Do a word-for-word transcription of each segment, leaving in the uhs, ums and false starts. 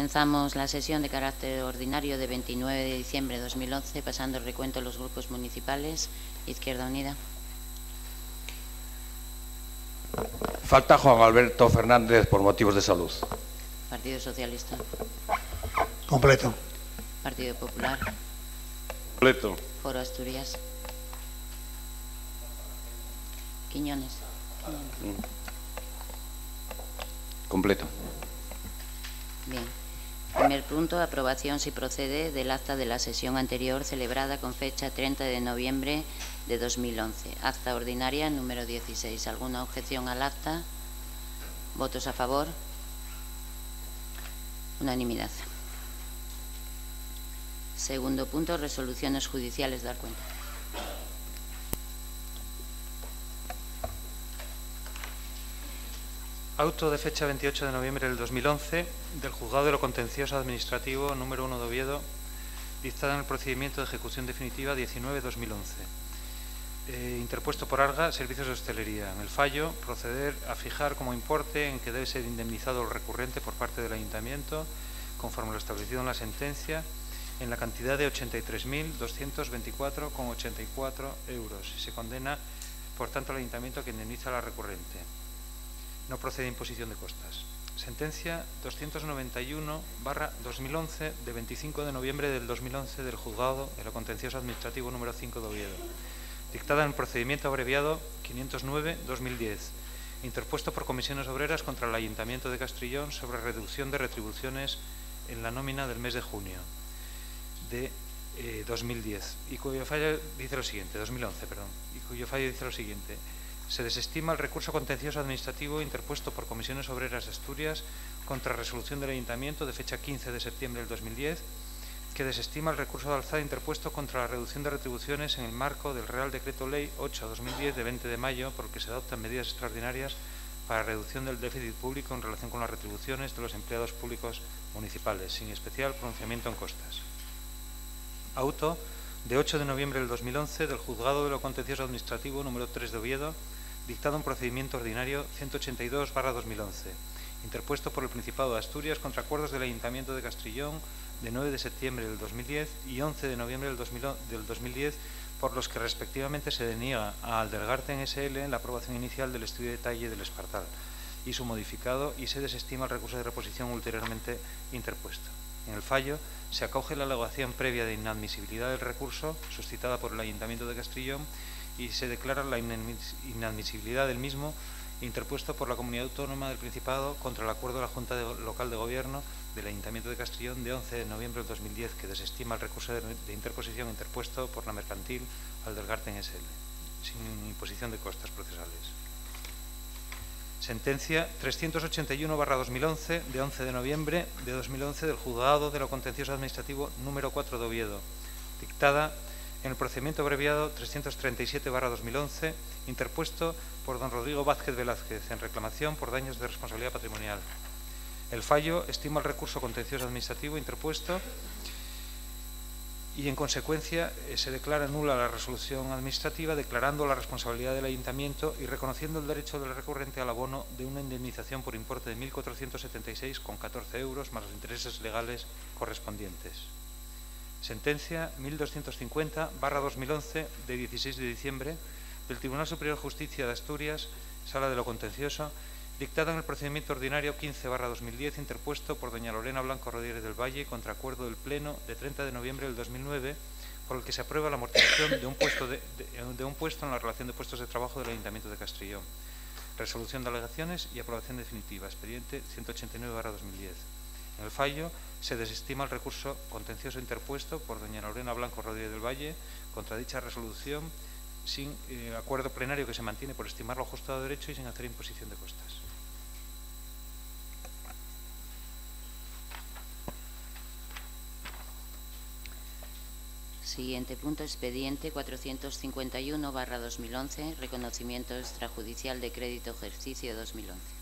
Comenzamos la sesión de carácter ordinario de veintinueve de diciembre de dos mil once, pasando el recuento de los grupos municipales. Izquierda Unida. Falta Juan Alberto Fernández por motivos de salud. Partido Socialista. Completo. Partido Popular. Completo. Foro Asturias. Quiñones. Quiñones. Completo. Bien. Primer punto, aprobación, si procede, del acta de la sesión anterior celebrada con fecha treinta de noviembre de dos mil once. Acta ordinaria número dieciséis. ¿Alguna objeción al acta? ¿Votos a favor? Unanimidad. Segundo punto, resoluciones judiciales. Dar cuenta. Auto de fecha veintiocho de noviembre del dos mil once del Juzgado de lo Contencioso Administrativo número uno de Oviedo, dictada en el procedimiento de ejecución definitiva diecinueve barra dos mil once. Eh, interpuesto por ARGA, Servicios de Hostelería. En el fallo, proceder a fijar como importe en que debe ser indemnizado el recurrente por parte del Ayuntamiento, conforme lo establecido en la sentencia, en la cantidad de ochenta y tres mil doscientos veinticuatro coma ochenta y cuatro euros. Y se condena, por tanto, al Ayuntamiento que indemniza a la recurrente. No procede imposición de costas. Sentencia doscientos noventa y uno barra dos mil once de veinticinco de noviembre del dos mil once del Juzgado de lo Contencioso Administrativo número cinco de Oviedo, dictada en el procedimiento abreviado quinientos nueve barra dos mil diez, interpuesto por Comisiones Obreras contra el Ayuntamiento de Castrillón sobre reducción de retribuciones en la nómina del mes de junio de eh, dos mil diez, y cuyo fallo dice lo siguiente, dos mil once, perdón, y cuyo fallo dice lo siguiente. Se desestima el recurso contencioso administrativo interpuesto por Comisiones Obreras de Asturias contra resolución del Ayuntamiento de fecha quince de septiembre del dos mil diez, que desestima el recurso de alzada interpuesto contra la reducción de retribuciones en el marco del Real Decreto Ley ocho barra dos mil diez de veinte de mayo, por el que se adoptan medidas extraordinarias para reducción del déficit público en relación con las retribuciones de los empleados públicos municipales, sin especial pronunciamiento en costas. Auto de ocho de noviembre del dos mil once del Juzgado de lo Contencioso Administrativo número tres de Oviedo, dictado en procedimiento ordinario ciento ochenta y dos barra dos mil once, interpuesto por el Principado de Asturias contra acuerdos del Ayuntamiento de Castrillón de nueve de septiembre del dos mil diez y once de noviembre del dos mil diez, por los que respectivamente se deniega a Aldergarten S L la aprobación inicial del estudio de detalle del Espartal y su modificado, y se desestima el recurso de reposición ulteriormente interpuesto. En el fallo se acoge la alegación previa de inadmisibilidad del recurso suscitada por el Ayuntamiento de Castrillón y se declara la inadmisibilidad del mismo interpuesto por la Comunidad Autónoma del Principado contra el acuerdo de la Junta de Local de Gobierno del Ayuntamiento de Castrillón de once de noviembre del dos mil diez, que desestima el recurso de, de interposición interpuesto por la mercantil Aldergarten S L, sin imposición de costas procesales. Sentencia trescientos ochenta y uno barra dos mil once de once de noviembre de dos mil once del Juzgado de lo Contencioso Administrativo número cuatro de Oviedo, dictada en el procedimiento abreviado trescientos treinta y siete barra dos mil once, interpuesto por don Rodrigo Vázquez Velázquez en reclamación por daños de responsabilidad patrimonial. El fallo estima el recurso contencioso administrativo interpuesto y, en consecuencia, eh, se declara nula la resolución administrativa, declarando la responsabilidad del Ayuntamiento y reconociendo el derecho del recurrente al abono de una indemnización por importe de mil cuatrocientos setenta y seis coma catorce euros más los intereses legales correspondientes. Sentencia mil doscientos cincuenta barra dos mil once de dieciséis de diciembre del Tribunal Superior de Justicia de Asturias, Sala de lo Contencioso, dictada en el procedimiento ordinario quince barra dos mil diez, interpuesto por doña Lorena Blanco Rodríguez del Valle contra acuerdo del Pleno de treinta de noviembre del dos mil nueve, por el que se aprueba la amortización de un puesto, de, de, de un puesto en la relación de puestos de trabajo del Ayuntamiento de Castrillón. Resolución de alegaciones y aprobación definitiva. Expediente ciento ochenta y nueve barra dos mil diez. En el fallo se desestima el recurso contencioso interpuesto por doña Lorena Blanco Rodríguez del Valle contra dicha resolución, sin eh, acuerdo plenario que se mantiene por estimarlo ajustado a derecho y sin hacer imposición de costas. Siguiente punto, expediente cuatrocientos cincuenta y uno barra dos mil once, reconocimiento extrajudicial de crédito ejercicio dos mil once.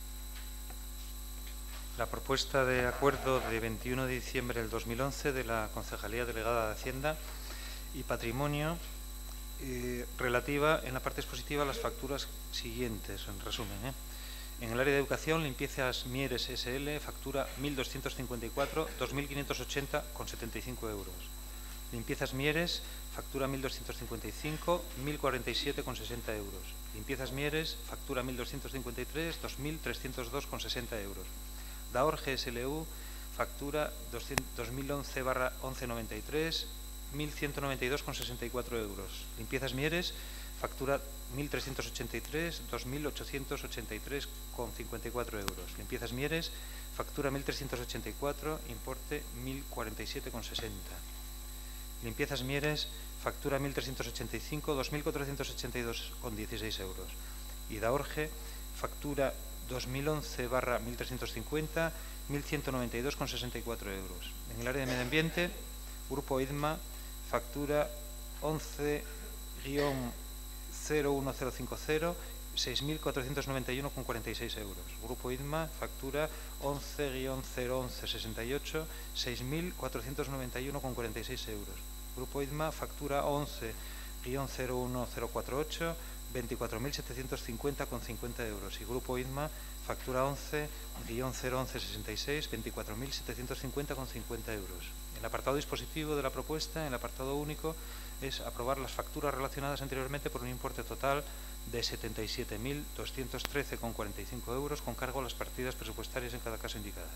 La propuesta de acuerdo de veintiuno de diciembre del dos mil once de la Concejalía Delegada de Hacienda y Patrimonio, eh, relativa en la parte expositiva a las facturas siguientes, en resumen. ¿eh? En el área de educación, Limpiezas Mieres S L factura mil doscientos cincuenta y cuatro, dos mil quinientos ochenta con setenta y cinco euros. Limpiezas Mieres factura mil doscientos cincuenta y cinco, mil cuarenta y siete con sesenta euros. Limpiezas Mieres factura mil doscientos cincuenta y tres, dos mil trescientos dos con sesenta euros. Daor G S L U factura dos mil once barra once noventa y tres, mil ciento noventa y dos con sesenta y cuatro euros. Limpiezas Mieres factura mil trescientos ochenta y tres, dos mil ochocientos ochenta y tres con cincuenta y cuatro euros. Limpiezas Mieres factura mil trescientos ochenta y cuatro, importe mil cuarenta y siete con sesenta. Limpiezas Mieres factura mil trescientos ochenta y cinco, dos mil cuatrocientos ochenta y dos con dieciséis euros. Y Daorge factura dos mil once barra mil trescientos cincuenta, mil ciento noventa y dos con sesenta y cuatro euros. En el área de medio ambiente, Grupo IDMA factura once guión cero uno cero cinco cero, seis mil cuatrocientos noventa y uno con cuarenta y seis euros. Grupo IDMA factura once guión cero once sesenta y ocho, seis mil cuatrocientos noventa y uno con cuarenta y seis euros. Grupo IDMA factura once guión cero uno cero cuatro ocho, veinticuatro mil setecientos cincuenta con cincuenta euros. Y Grupo IDMA factura once guión cero once sesenta y seis, veinticuatro mil setecientos cincuenta con cincuenta euros. El apartado dispositivo de la propuesta, en el apartado único, es aprobar las facturas relacionadas anteriormente por un importe total de setenta y siete mil doscientos trece con cuarenta y cinco euros con cargo a las partidas presupuestarias en cada caso indicadas.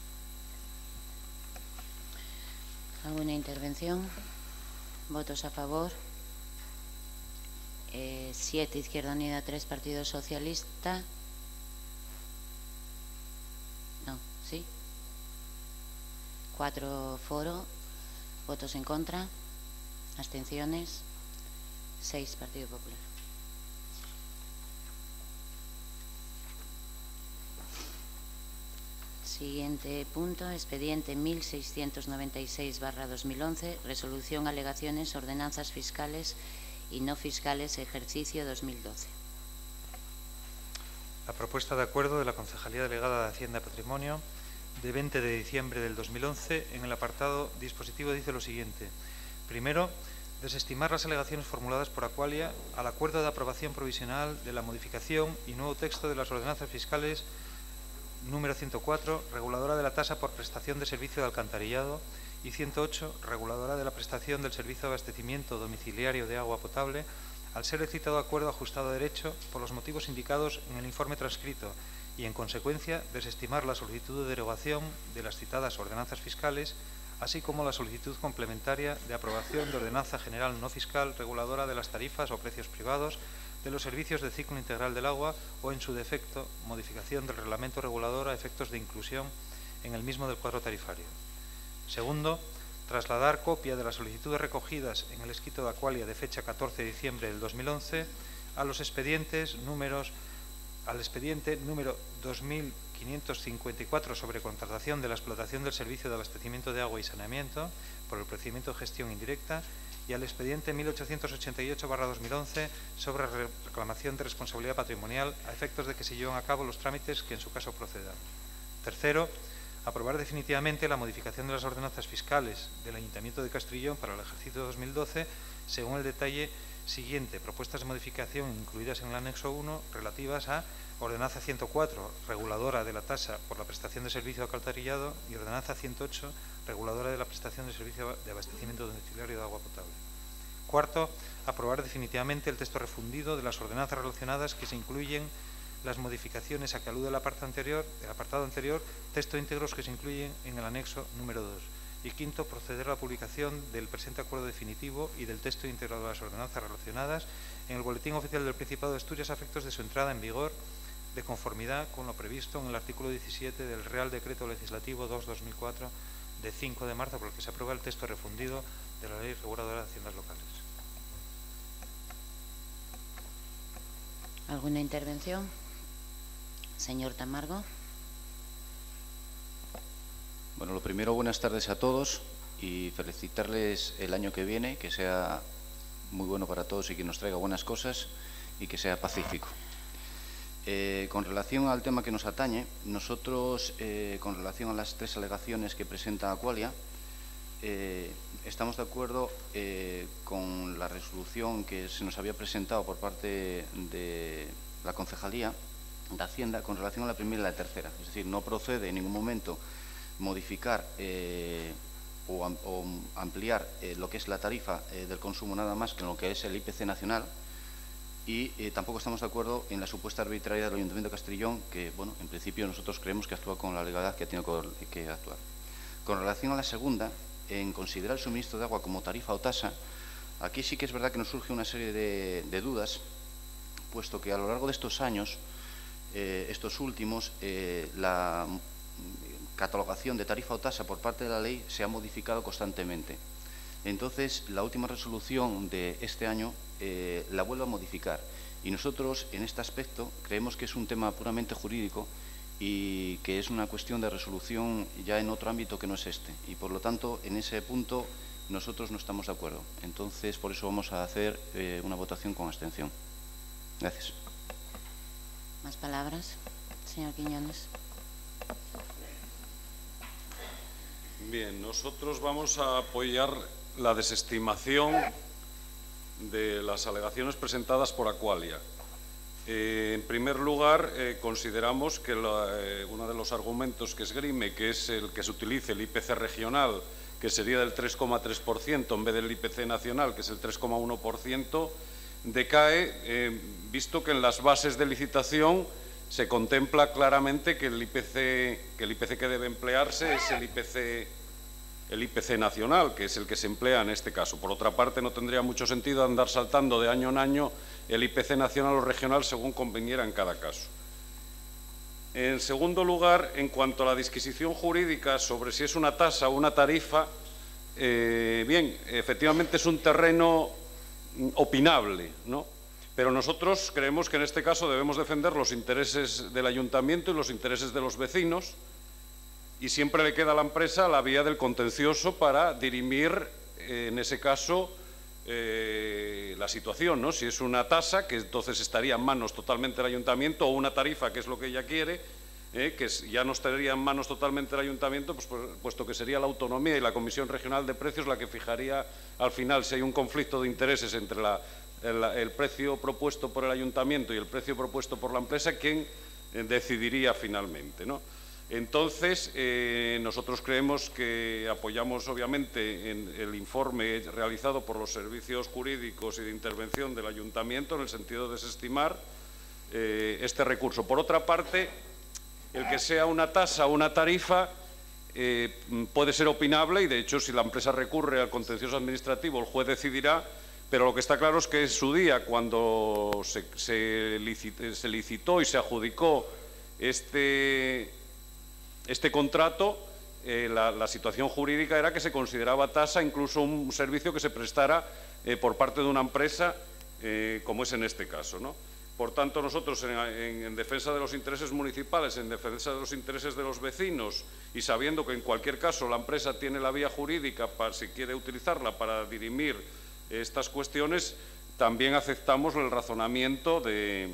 ¿Alguna intervención? ¿Votos a favor? Eh, siete, Izquierda Unida, tres, Partido Socialista. No, ¿sí? Cuatro, Foro. ¿Votos en contra? Abstenciones. seis, Partido Popular. Siguiente punto, expediente mil seiscientos noventa y seis barra dos mil once, resolución, alegaciones, ordenanzas fiscales y no fiscales, ejercicio dos mil doce. La propuesta de acuerdo de la Concejalía Delegada de Hacienda y Patrimonio de veinte de diciembre del dos mil once, en el apartado dispositivo dice lo siguiente. Primero, desestimar las alegaciones formuladas por Aqualia al acuerdo de aprobación provisional de la modificación y nuevo texto de las ordenanzas fiscales número ciento cuatro, reguladora de la tasa por prestación de servicio de alcantarillado, y ciento ocho, reguladora de la prestación del servicio de abastecimiento domiciliario de agua potable, al ser el citado acuerdo ajustado a derecho por los motivos indicados en el informe transcrito y, en consecuencia, desestimar la solicitud de derogación de las citadas ordenanzas fiscales, así como la solicitud complementaria de aprobación de ordenanza general no fiscal reguladora de las tarifas o precios privados de los servicios de ciclo integral del agua o, en su defecto, modificación del reglamento regulador a efectos de inclusión en el mismo del cuadro tarifario. Segundo, trasladar copia de las solicitudes recogidas en el escrito de Aqualia de fecha catorce de diciembre del dos mil once a los expedientes números al expediente número dos mil quinientos cincuenta y cuatro sobre contratación de la explotación del servicio de abastecimiento de agua y saneamiento por el procedimiento de gestión indirecta y al expediente mil ochocientos ochenta y ocho barra dos mil once sobre reclamación de responsabilidad patrimonial a efectos de que se lleven a cabo los trámites que en su caso procedan. Tercero, aprobar definitivamente la modificación de las ordenanzas fiscales del Ayuntamiento de Castrillón para el ejercicio dos mil doce según el detalle siguiente: propuestas de modificación incluidas en el anexo uno relativas a ordenanza ciento cuatro, reguladora de la tasa por la prestación de servicio de alcantarillado, y ordenanza ciento ocho, reguladora de la prestación de servicio de abastecimiento domiciliario de agua potable. Cuarto, aprobar definitivamente el texto refundido de las ordenanzas relacionadas que se incluyen las modificaciones a que alude el apartado anterior, el apartado anterior, texto íntegros que se incluyen en el anexo número dos. Y quinto, proceder a la publicación del presente acuerdo definitivo y del texto íntegro de las ordenanzas relacionadas en el Boletín Oficial del Principado de Asturias a efectos de su entrada en vigor de conformidad con lo previsto en el artículo diecisiete del Real Decreto Legislativo dos barra dos mil cuatro de cinco de marzo, por el que se aprueba el texto refundido de la Ley Reguladora de Haciendas Locales. ¿Alguna intervención? Señor Tamargo. Bueno, lo primero, buenas tardes a todos y felicitarles el año que viene, que sea muy bueno para todos y que nos traiga buenas cosas y que sea pacífico. Eh, con relación al tema que nos atañe, nosotros, eh, con relación a las tres alegaciones que presenta Aqualia, eh, estamos de acuerdo eh, con la resolución que se nos había presentado por parte de la Concejalía de Hacienda con relación a la primera y la tercera. Es decir, no procede en ningún momento modificar eh, o, am o ampliar eh, lo que es la tarifa eh, del consumo nada más que en lo que es el I P C nacional, y eh, tampoco estamos de acuerdo en la supuesta arbitrariedad del Ayuntamiento de Castrillón, que, bueno, en principio nosotros creemos que actúa con la legalidad que tiene que actuar. Con relación a la segunda, en considerar el suministro de agua como tarifa o tasa, aquí sí que es verdad que nos surge una serie de, de dudas, puesto que a lo largo de estos años, eh, estos últimos, eh, la catalogación de tarifa o tasa por parte de la ley se ha modificado constantemente. Entonces, la última resolución de este año eh, la vuelve a modificar, y nosotros en este aspecto creemos que es un tema puramente jurídico y que es una cuestión de resolución ya en otro ámbito que no es este, y por lo tanto en ese punto nosotros no estamos de acuerdo. Entonces, por eso vamos a hacer eh, una votación con abstención. Gracias. ¿Más palabras? Señor Quiñones. Bien, nosotros vamos a apoyar la desestimación de las alegaciones presentadas por Aqualia. Eh, en primer lugar, eh, consideramos que la, eh, uno de los argumentos que esgrime, que es el que se utilice el I P C regional, que sería del tres coma tres por ciento en vez del I P C nacional, que es el tres coma uno por ciento, decae, eh, visto que en las bases de licitación se contempla claramente que el I P C que, el I P C que debe emplearse es el I P C, el I P C nacional, que es el que se emplea en este caso. Por otra parte, no tendría mucho sentido andar saltando de año en año el I P C nacional o regional según conveniera en cada caso. En segundo lugar, en cuanto a la disquisición jurídica sobre si es una tasa o una tarifa, eh, bien, efectivamente es un terreno opinable, ¿no? Pero nosotros creemos que en este caso debemos defender los intereses del ayuntamiento y los intereses de los vecinos, y siempre le queda a la empresa la vía del contencioso para dirimir, eh, en ese caso, eh, la situación, ¿no? Si es una tasa, que entonces estaría en manos totalmente del ayuntamiento, o una tarifa, que es lo que ella quiere, eh, que ya no estaría en manos totalmente del ayuntamiento, pues, puesto que sería la autonomía y la Comisión Regional de Precios la que fijaría al final si hay un conflicto de intereses entre la, el, el precio propuesto por el ayuntamiento y el precio propuesto por la empresa, quién eh, decidiría finalmente, ¿no? Entonces, eh, nosotros creemos que apoyamos obviamente en el informe realizado por los servicios jurídicos y de intervención del ayuntamiento en el sentido de desestimar eh, este recurso. Por otra parte, el que sea una tasa o una tarifa eh, puede ser opinable, y de hecho si la empresa recurre al contencioso administrativo el juez decidirá, pero lo que está claro es que en su día, cuando se, se, licitó, se licitó y se adjudicó este... Este contrato, eh, la, la situación jurídica era que se consideraba tasa incluso un servicio que se prestara eh, por parte de una empresa, eh, como es en este caso, ¿no? Por tanto, nosotros, en, en, en defensa de los intereses municipales, en defensa de los intereses de los vecinos, y sabiendo que en cualquier caso la empresa tiene la vía jurídica para, si quiere utilizarla para dirimir estas cuestiones, también aceptamos el razonamiento de...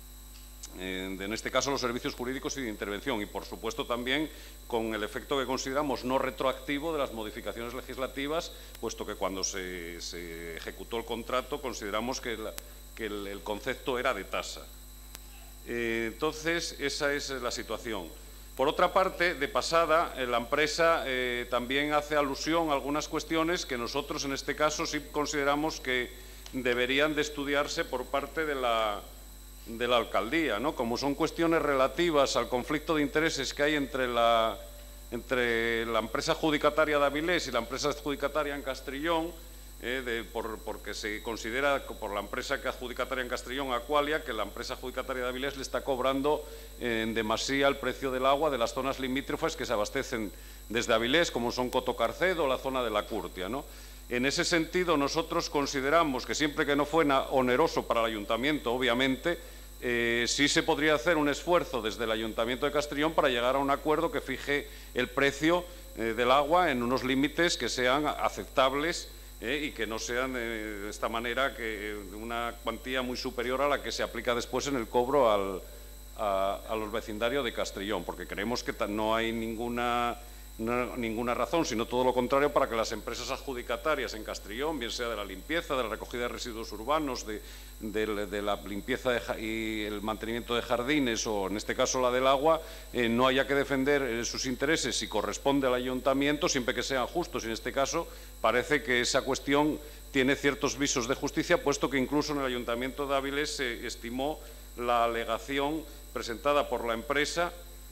en este caso los servicios jurídicos y de intervención, y por supuesto también con el efecto que consideramos no retroactivo de las modificaciones legislativas, puesto que cuando se, se ejecutó el contrato consideramos que, la, que el, el concepto era de tasa. Eh, entonces, esa es la situación. Por otra parte, de pasada, eh, la empresa eh, también hace alusión a algunas cuestiones que nosotros en este caso sí consideramos que deberían de estudiarse por parte de la... de la alcaldía, ¿no? Como son cuestiones relativas al conflicto de intereses que hay entre la, entre la empresa adjudicataria de Avilés y la empresa adjudicataria en Castrillón, eh, de, por, porque se considera por la empresa que adjudicataria en Castrillón, Aqualia, que la empresa adjudicataria de Avilés le está cobrando en demasía el precio del agua de las zonas limítrofes que se abastecen desde Avilés, como son Cotocarcedo o la zona de la Curtia, ¿no? En ese sentido, nosotros consideramos que siempre que no fuera oneroso para el ayuntamiento, obviamente, eh, sí se podría hacer un esfuerzo desde el Ayuntamiento de Castrillón para llegar a un acuerdo que fije el precio eh, del agua en unos límites que sean aceptables eh, y que no sean eh, de esta manera que una cuantía muy superior a la que se aplica después en el cobro al, a, a los vecindarios de Castrillón, porque creemos que no hay ninguna no, ninguna razón, sino todo lo contrario, para que las empresas adjudicatarias en Castrillón, bien sea de la limpieza, de la recogida de residuos urbanos, de, de, de la limpieza de, y el mantenimiento de jardines, o en este caso la del agua, eh, no haya que defender eh, sus intereses si corresponde al ayuntamiento, siempre que sean justos. Y en este caso parece que esa cuestión tiene ciertos visos de justicia, puesto que incluso en el Ayuntamiento de Avilés se estimó la alegación presentada por la empresa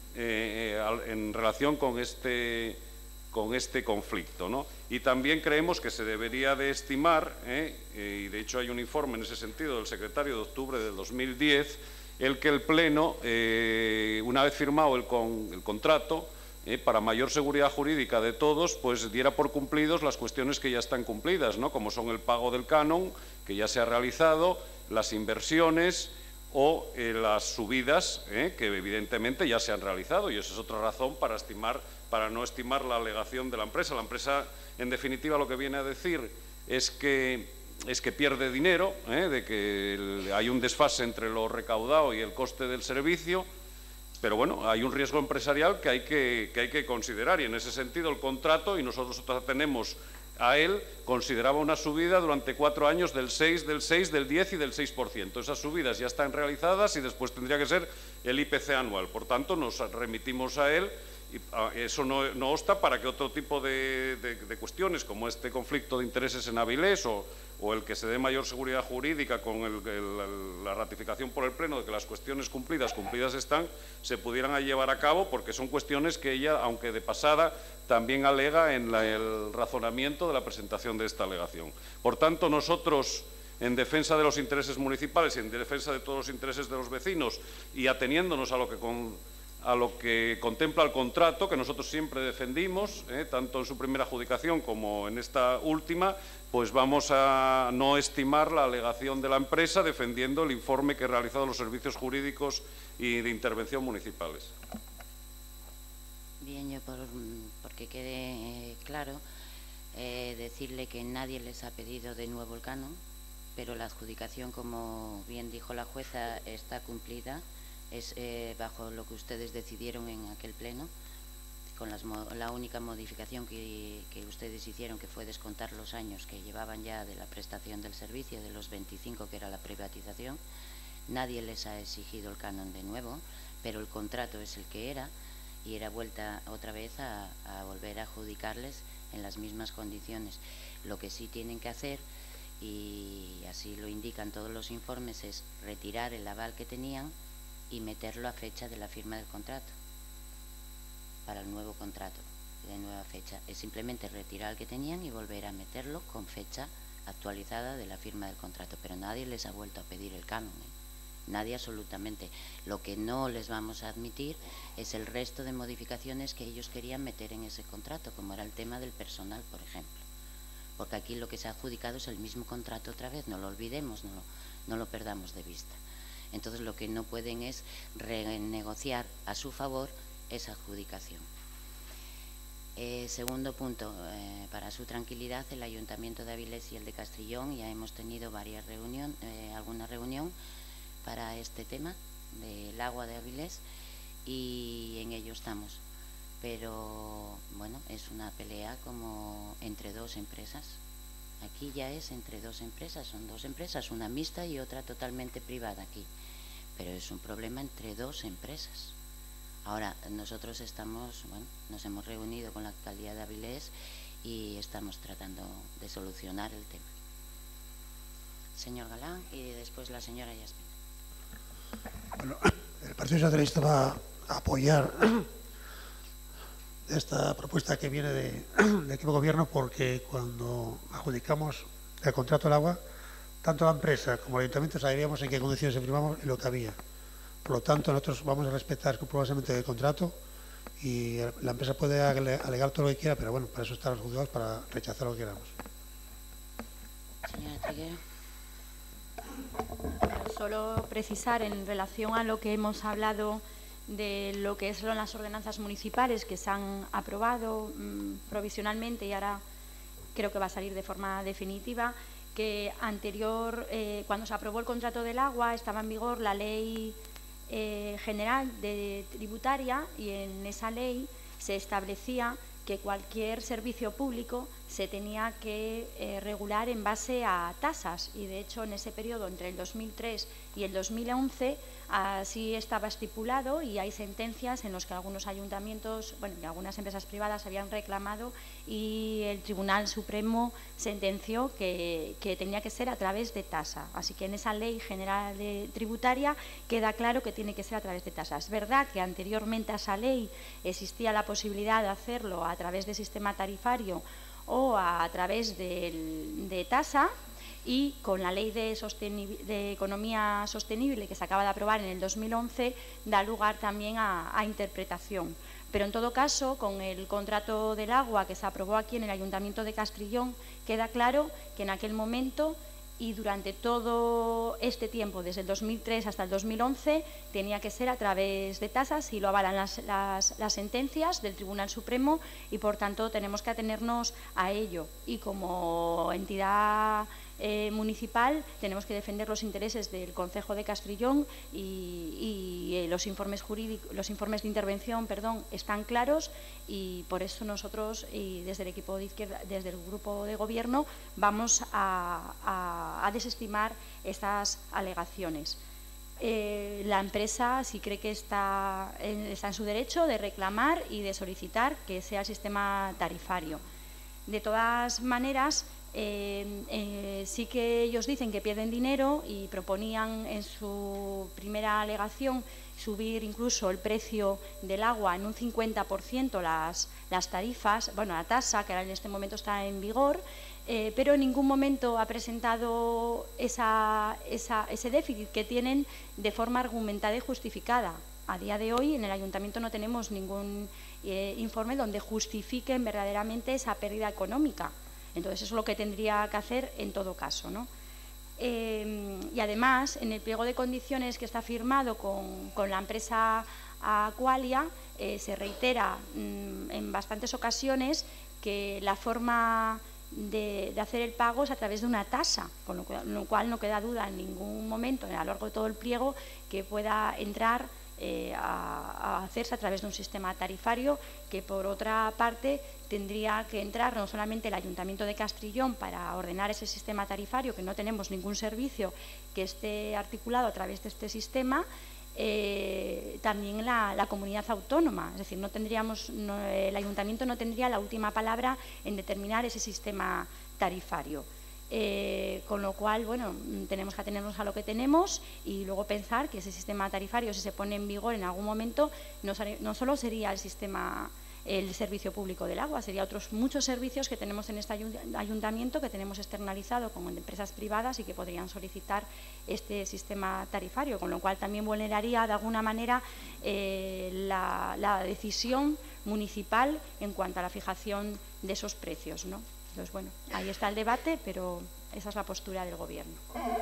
Eh, eh, en relación con este, con este conflicto, ¿no? Y también creemos que se debería de estimar, eh, eh, y de hecho hay un informe en ese sentido del secretario de octubre del dos mil diez, el que el Pleno, eh, una vez firmado el, con, el contrato, eh, para mayor seguridad jurídica de todos, pues diera por cumplidos las cuestiones que ya están cumplidas, ¿no? Como son el pago del canon, que ya se ha realizado, las inversiones o eh, las subidas, eh, que evidentemente ya se han realizado, y esa es otra razón para estimar, para no estimar la alegación de la empresa. La empresa, en definitiva, lo que viene a decir es que, es que pierde dinero, eh, de que el, hay un desfase entre lo recaudado y el coste del servicio, pero bueno, hay un riesgo empresarial que hay que, que hay que considerar, y en ese sentido el contrato, y nosotros tenemos a él, consideraba una subida durante cuatro años del seis, del seis, del diez y del seis por ciento. Esas subidas ya están realizadas y después tendría que ser el I P C anual. Por tanto, nos remitimos a él, y eso no, no obsta para que otro tipo de, de, de cuestiones, como este conflicto de intereses en Avilés, o, o el que se dé mayor seguridad jurídica con el, el, la ratificación por el Pleno de que las cuestiones cumplidas, cumplidas están, se pudieran llevar a cabo, porque son cuestiones que ella, aunque de pasada, también alega en la, el razonamiento de la presentación de esta alegación. Por tanto, nosotros, en defensa de los intereses municipales y en defensa de todos los intereses de los vecinos, y ateniéndonos a lo que, con, a lo que contempla el contrato, que nosotros siempre defendimos, eh, tanto en su primera adjudicación como en esta última, pues vamos a no estimar la alegación de la empresa, defendiendo el informe que ha realizado los servicios jurídicos y de intervención municipales. Bien, yo por, porque quede eh, claro, eh, decirle que nadie les ha pedido de nuevo el canon, pero la adjudicación, como bien dijo la jueza, está cumplida, es eh, bajo lo que ustedes decidieron en aquel pleno, con las, la única modificación que, que ustedes hicieron, que fue descontar los años que llevaban ya de la prestación del servicio, de los veinticinco que era la privatización. Nadie les ha exigido el canon de nuevo, pero el contrato es el que era, y era vuelta otra vez a, a volver a adjudicarles en las mismas condiciones. Lo que sí tienen que hacer, y así lo indican todos los informes, es retirar el aval que tenían y meterlo a fecha de la firma del contrato, para el nuevo contrato de nueva fecha. Es simplemente retirar el que tenían y volver a meterlo con fecha actualizada de la firma del contrato, pero nadie les ha vuelto a pedir el canon, ¿eh? Nadie, absolutamente. Lo que no les vamos a admitir es el resto de modificaciones que ellos querían meter en ese contrato, como era el tema del personal, por ejemplo. Porque aquí lo que se ha adjudicado es el mismo contrato otra vez, no lo olvidemos, no lo, no lo perdamos de vista. Entonces, lo que no pueden es renegociar a su favor esa adjudicación. Eh, segundo punto, eh, para su tranquilidad, el Ayuntamiento de Avilés y el de Castrillón ya hemos tenido varias reuniones, eh, alguna reunión para este tema del agua de Avilés, y en ello estamos. Pero, bueno, es una pelea como entre dos empresas. Aquí ya es entre dos empresas, son dos empresas, una mixta y otra totalmente privada aquí. Pero es un problema entre dos empresas. Ahora, nosotros estamos, bueno, nos hemos reunido con la alcaldía de Avilés y estamos tratando de solucionar el tema. Señor Galán, y después la señora Yasmin. Bueno, el Partido Socialista va a apoyar esta propuesta que viene de, de equipo de gobierno, porque cuando adjudicamos el contrato del agua, tanto la empresa como el ayuntamiento sabíamos en qué condiciones firmamos y lo que había. Por lo tanto, nosotros vamos a respetar escrupulosamente el contrato, y la empresa puede alegar todo lo que quiera, pero bueno, para eso están los juzgados, para rechazar lo que queramos. Señora Triguero. Solo precisar en relación a lo que hemos hablado de lo que son las ordenanzas municipales que se han aprobado mmm, provisionalmente y ahora creo que va a salir de forma definitiva, que anterior, eh, cuando se aprobó el contrato del agua, estaba en vigor la ley eh, general de tributaria, y en esa ley se establecía que cualquier servicio público se tenía que eh, regular en base a tasas y, de hecho, en ese periodo entre el dos mil tres y el dos mil once así estaba estipulado y hay sentencias en las que algunos ayuntamientos, bueno, y algunas empresas privadas habían reclamado y el Tribunal Supremo sentenció que, que tenía que ser a través de tasa. Así que en esa Ley General de Tributaria queda claro que tiene que ser a través de tasas. Es verdad que anteriormente a esa ley existía la posibilidad de hacerlo a través del sistema tarifario o a, a través del, de tasa, y con la Ley de, de Economía Sostenible que se acaba de aprobar en el dos mil once da lugar también a, a interpretación. Pero en todo caso, con el contrato del agua que se aprobó aquí en el Ayuntamiento de Castrillón, queda claro que en aquel momento y durante todo este tiempo, desde el dos mil tres hasta el dos mil once, tenía que ser a través de tasas y lo avalan las, las, las sentencias del Tribunal Supremo y, por tanto, tenemos que atenernos a ello. Y como entidad eh, municipal tenemos que defender los intereses del Concejo de Castrillón y, y eh, los informes jurídicos, los informes de intervención, perdón, están claros y por eso nosotros y desde el equipo de izquierda, desde el grupo de gobierno, vamos a, a, a desestimar estas alegaciones. Eh, la empresa sí cree que está en, está en su derecho de reclamar y de solicitar que sea el sistema tarifario. De todas maneras, eh, eh, sí que ellos dicen que pierden dinero y proponían en su primera alegación subir incluso el precio del agua en un cincuenta por ciento las, las tarifas, bueno, la tasa que ahora en este momento está en vigor, eh, pero en ningún momento ha presentado esa, esa, ese déficit que tienen de forma argumentada y justificada. A día de hoy en el Ayuntamiento no tenemos ningún eh, informe donde justifiquen verdaderamente esa pérdida económica. Entonces, eso es lo que tendría que hacer en todo caso, ¿no? Eh, y además, en el pliego de condiciones que está firmado con, con la empresa Aqualia, eh, se reitera mmm, en bastantes ocasiones que la forma de, de hacer el pago es a través de una tasa, con lo cual, lo cual no queda duda en ningún momento, a lo largo de todo el pliego, que pueda entrar Eh, a, a hacerse a través de un sistema tarifario que, por otra parte, tendría que entrar no solamente el Ayuntamiento de Castrillón para ordenar ese sistema tarifario, que no tenemos ningún servicio que esté articulado a través de este sistema, eh, también la, la comunidad autónoma. Es decir, no tendríamos, no, el Ayuntamiento no tendría la última palabra en determinar ese sistema tarifario. Eh, con lo cual, bueno, tenemos que atenernos a lo que tenemos y luego pensar que ese sistema tarifario, si se pone en vigor en algún momento, no, no solo sería el sistema, el servicio público del agua, sería otros muchos servicios que tenemos en este ayuntamiento, que tenemos externalizado con empresas privadas y que podrían solicitar este sistema tarifario, con lo cual también vulneraría de alguna manera eh, la, la decisión municipal en cuanto a la fijación de esos precios, ¿no? Entonces, bueno, ahí está el debate, pero esa es la postura del Gobierno.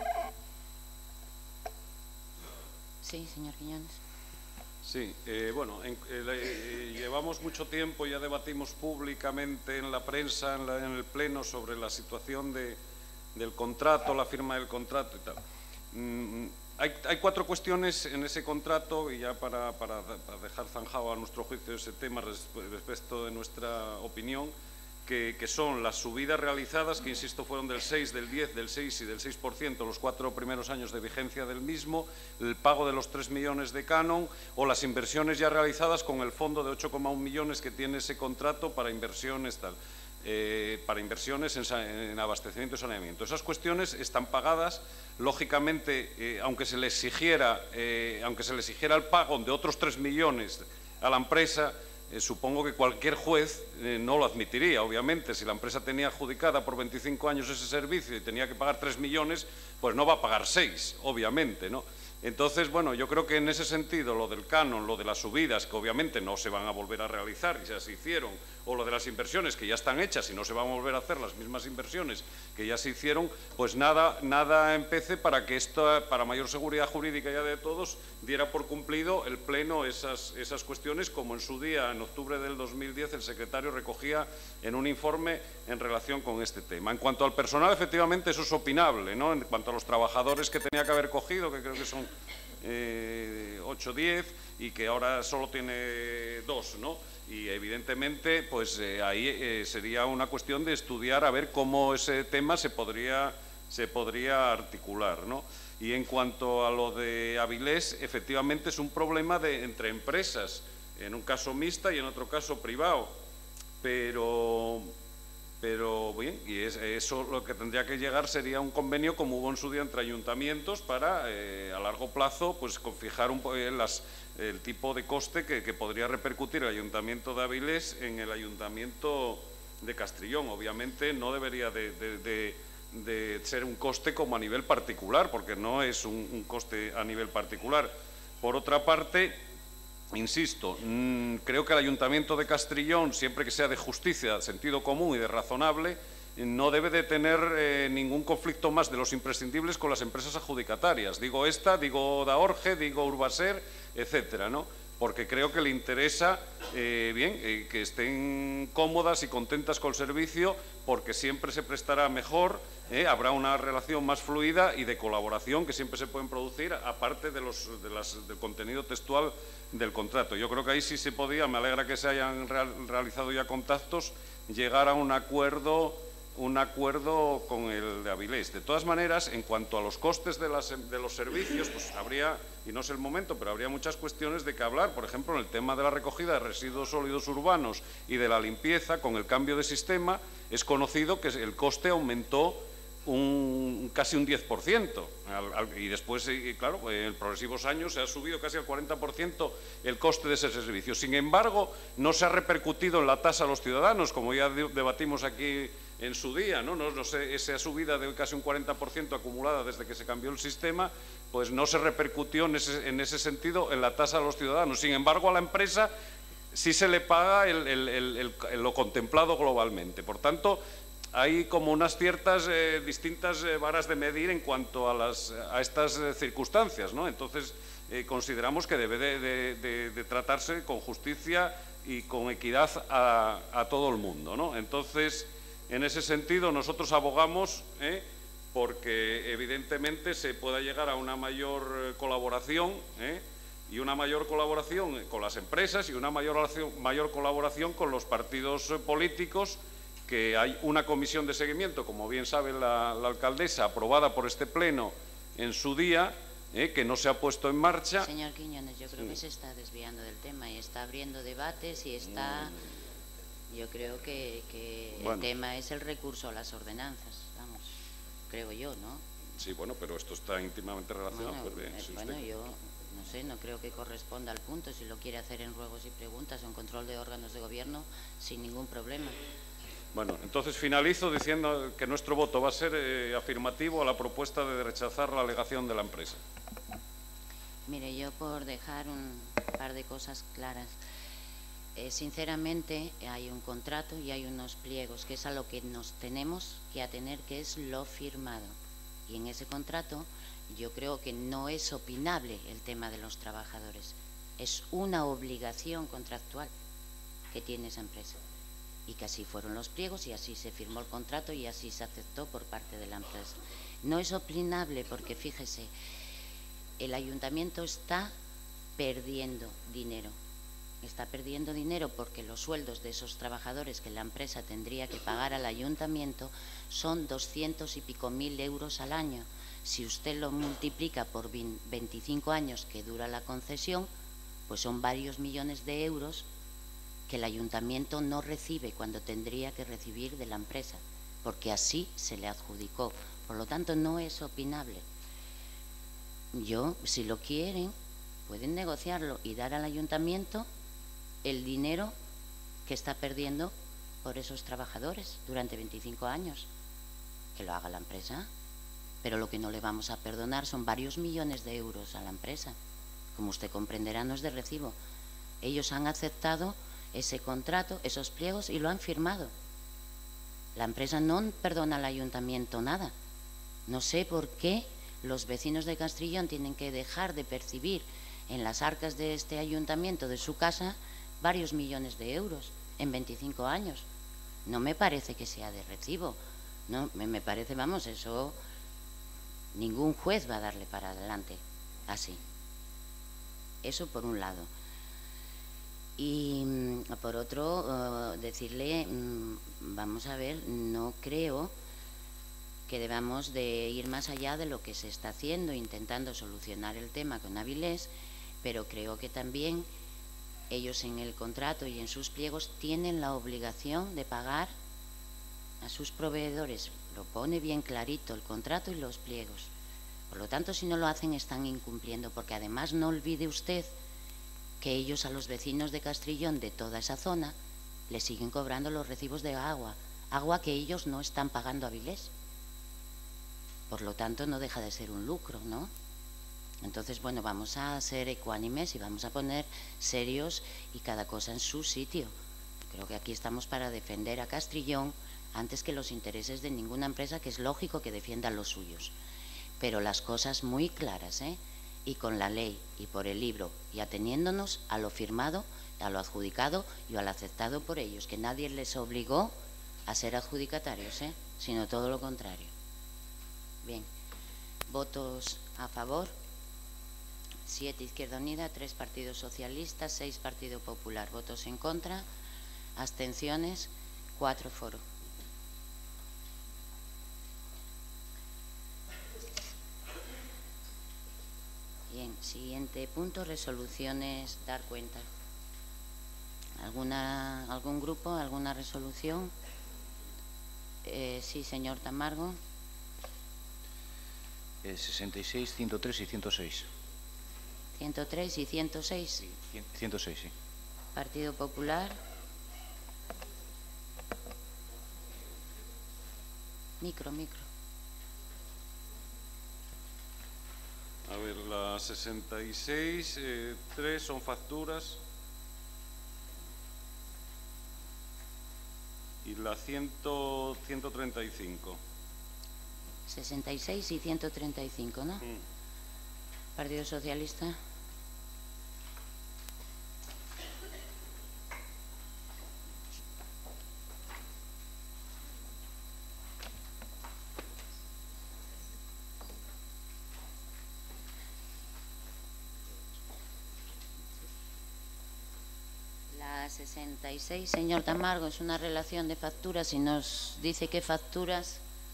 Sí, señor Quiñones. Sí, eh, bueno, en, eh, llevamos mucho tiempo, ya debatimos públicamente en la prensa, en, la, en el Pleno, sobre la situación de, del contrato, la firma del contrato y tal. Mm, hay, hay cuatro cuestiones en ese contrato, y ya para, para, para dejar zanjado a nuestro juicio ese tema respecto de nuestra opinión, Que, que son las subidas realizadas, que insisto fueron del seis, del diez, del seis y del seis por ciento los cuatro primeros años de vigencia del mismo, el pago de los tres millones de canon o las inversiones ya realizadas con el fondo de ocho coma uno millones que tiene ese contrato para inversiones tal, eh, para inversiones en, en abastecimiento y saneamiento. Esas cuestiones están pagadas, lógicamente, eh, aunque se le exigiera, eh, aunque se le exigiera el pago de otros tres millones a la empresa. Eh, supongo que cualquier juez eh, no lo admitiría, obviamente. Si la empresa tenía adjudicada por veinticinco años ese servicio y tenía que pagar tres millones, pues no va a pagar seis, obviamente, ¿no? Entonces, bueno, yo creo que en ese sentido lo del canon, lo de las subidas, que obviamente no se van a volver a realizar y ya se hicieron, o lo de las inversiones que ya están hechas y no se van a volver a hacer las mismas inversiones que ya se hicieron, pues nada, nada empece para que esto, para mayor seguridad jurídica ya de todos, diera por cumplido el Pleno esas, esas cuestiones, como en su día, en octubre del dos mil diez, el secretario recogía en un informe en relación con este tema. En cuanto al personal, efectivamente, eso es opinable, ¿no? En cuanto a los trabajadores que tenía que haber cogido, que creo que son eh, ocho, diez y que ahora solo tiene dos, ¿no? Y evidentemente, pues eh, ahí eh, sería una cuestión de estudiar a ver cómo ese tema se podría, se podría articular, ¿no? Y en cuanto a lo de Avilés, efectivamente es un problema de, entre empresas, en un caso mixta y en otro caso privado, pero, pero bien, y es, eso lo que tendría que llegar sería un convenio como hubo en su día entre ayuntamientos para eh, a largo plazo pues fijar un, eh, las, el tipo de coste que, que podría repercutir el Ayuntamiento de Avilés en el Ayuntamiento de Castrillón. Obviamente no debería de, de, de de ser un coste como a nivel particular, porque no es un, un coste a nivel particular. Por otra parte, insisto, mmm, creo que el Ayuntamiento de Castrillón, siempre que sea de justicia, de sentido común y de razonable, no debe de tener eh, ningún conflicto más de los imprescindibles con las empresas adjudicatarias. Digo esta, digo Daorge, digo Urbaser, etcétera, ¿no? Porque creo que le interesa eh, bien, eh, que estén cómodas y contentas con el servicio, porque siempre se prestará mejor, eh, habrá una relación más fluida y de colaboración que siempre se pueden producir, aparte de los, de las, del contenido textual del contrato. Yo creo que ahí sí se podía, me alegra que se hayan real, realizado ya contactos, llegar a un acuerdo un acuerdo con el de Avilés. De todas maneras, en cuanto a los costes de, las, de los servicios, pues habría, y no es el momento, pero habría muchas cuestiones de que hablar. Por ejemplo, en el tema de la recogida de residuos sólidos urbanos y de la limpieza, con el cambio de sistema, es conocido que el coste aumentó un, casi un diez por ciento. Al, al, y después, y claro, en progresivos años se ha subido casi al cuarenta por ciento el coste de ese servicio. Sin embargo, no se ha repercutido en la tasa a los ciudadanos, como ya debatimos aquí en su día, ¿no? No, no sé, esa subida de casi un cuarenta por ciento acumulada desde que se cambió el sistema, pues no se repercutió en ese, en ese sentido en la tasa a los ciudadanos. Sin embargo, a la empresa sí se le paga el, el, el, el, lo contemplado globalmente. Por tanto, hay como unas ciertas eh, distintas eh, varas de medir en cuanto a, las, a estas eh, circunstancias, ¿no? Entonces, eh, consideramos que debe de, de, de, de tratarse con justicia y con equidad a, a todo el mundo, ¿no? Entonces, en ese sentido, nosotros abogamos ¿eh? porque evidentemente se pueda llegar a una mayor colaboración ¿eh? y una mayor colaboración con las empresas y una mayor, mayor colaboración con los partidos políticos, que hay una comisión de seguimiento, como bien sabe la, la alcaldesa, aprobada por este pleno en su día, ¿eh? que no se ha puesto en marcha. Señor Quiñones, yo creo sí. que se está desviando del tema y está abriendo debates y está... Mm. Yo creo que, que bueno. el tema es el recurso a las ordenanzas, vamos, creo yo, ¿no? Sí, bueno, pero esto está íntimamente relacionado. Bueno, pues bien, eh, si bueno usted... yo no sé, no creo que corresponda al punto, si lo quiere hacer en ruegos y preguntas o en control de órganos de gobierno, sin ningún problema. Bueno, entonces finalizo diciendo que nuestro voto va a ser eh, afirmativo a la propuesta de rechazar la alegación de la empresa. Mire, yo por dejar un par de cosas claras. Eh, sinceramente, hay un contrato y hay unos pliegos, que es a lo que nos tenemos que atener, que es lo firmado. Y en ese contrato yo creo que no es opinable el tema de los trabajadores. Es una obligación contractual que tiene esa empresa. Y que así fueron los pliegos y así se firmó el contrato y así se aceptó por parte de la empresa. No es opinable porque, fíjese, el ayuntamiento está perdiendo dinero. Está perdiendo dinero porque los sueldos de esos trabajadores que la empresa tendría que pagar al ayuntamiento son doscientos y pico mil euros al año. Si usted lo multiplica por veinticinco años que dura la concesión, pues son varios millones de euros que el ayuntamiento no recibe cuando tendría que recibir de la empresa, porque así se le adjudicó. Por lo tanto, no es opinable. Yo, si lo quieren, pueden negociarlo y dar al ayuntamiento el dinero que está perdiendo por esos trabajadores durante veinticinco años. Que lo haga la empresa. Pero lo que no le vamos a perdonar son varios millones de euros a la empresa. Como usted comprenderá, no es de recibo. Ellos han aceptado ese contrato, esos pliegos, y lo han firmado. La empresa no perdona al ayuntamiento nada. No sé por qué los vecinos de Castrillón tienen que dejar de percibir en las arcas de este ayuntamiento, de su casa, varios millones de euros en veinticinco años. No me parece que sea de recibo. No, me, me parece, vamos, eso ningún juez va a darle para adelante así. Eso por un lado. Y por otro, uh, decirle, um, vamos a ver, no creo que debamos de ir más allá de lo que se está haciendo, intentando solucionar el tema con Avilés, pero creo que también ellos en el contrato y en sus pliegos tienen la obligación de pagar a sus proveedores. Lo pone bien clarito el contrato y los pliegos. Por lo tanto, si no lo hacen, están incumpliendo, porque además no olvide usted que ellos a los vecinos de Castrillón, de toda esa zona, les siguen cobrando los recibos de agua, agua que ellos no están pagando a Avilés. Por lo tanto, no deja de ser un lucro, ¿no? Entonces, bueno, vamos a ser ecuánimes y vamos a poner serios y cada cosa en su sitio. Creo que aquí estamos para defender a Castrillón antes que los intereses de ninguna empresa, que es lógico que defienda los suyos. Pero las cosas muy claras, ¿eh? Y con la ley y por el libro y ateniéndonos a lo firmado, a lo adjudicado y a lo aceptado por ellos, que nadie les obligó a ser adjudicatarios, ¿eh? Sino todo lo contrario. Bien, votos a favor, siete Izquierda Unida, tres Partido Socialista, seis Partido Popular, votos en contra, abstenciones, cuatro Foro. Bien, siguiente punto, resoluciones, dar cuenta. ¿Alguna, algún grupo, alguna resolución? Eh, sí, señor Tamargo. Eh, sesenta y seis, ciento tres y ciento seis. ciento tres y ciento seis. Sí, ciento seis, sí. Partido Popular. Micro, micro. A ver, las sesenta y seis, eh, tres son facturas. Y la cien, ciento treinta y cinco. sesenta y seis y ciento treinta y cinco, ¿no? Mm. Partido Socialista. La sesenta y seis, señor Tamargo, es una relación de facturas y nos dice qué facturas.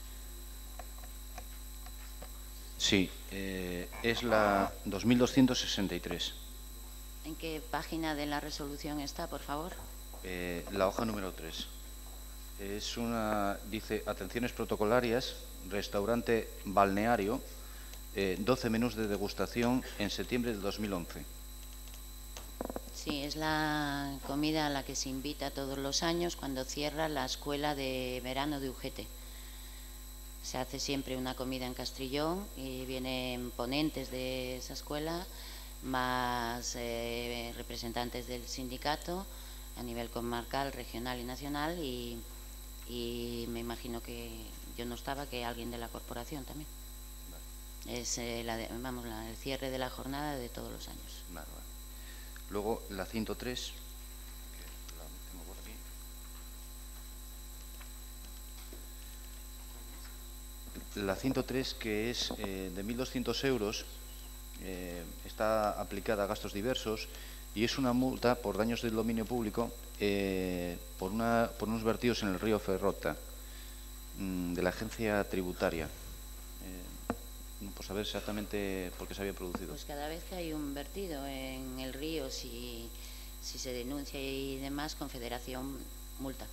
Sí, eh, es la dos mil doscientos sesenta y tres. ¿En qué página de la resolución está, por favor? Eh, la hoja número tres. Es una, dice, atenciones protocolarias, restaurante balneario, eh, doce menús de degustación en septiembre del dos mil once. Sí, es la comida a la que se invita todos los años cuando cierra la escuela de verano de U G T. Se hace siempre una comida en Castrillón y vienen ponentes de esa escuela, más eh, representantes del sindicato a nivel comarcal, regional y nacional, y, y me imagino que yo no estaba, que alguien de la corporación también. Vale. Es eh, la de, vamos, la, el cierre de la jornada de todos los años. Vale, vale. Luego la ciento tres, que la tengo por aquí. La ciento tres, que es eh, de mil doscientos euros, eh, está aplicada a gastos diversos y es una multa por daños del dominio público eh, por, una, por unos vertidos en el río Ferrota, mmm, de la agencia tributaria. Eh, por saber exactamente por qué se había producido. Pues cada vez que hay un vertido en el río, si, si se denuncia y demás, Confederación multa.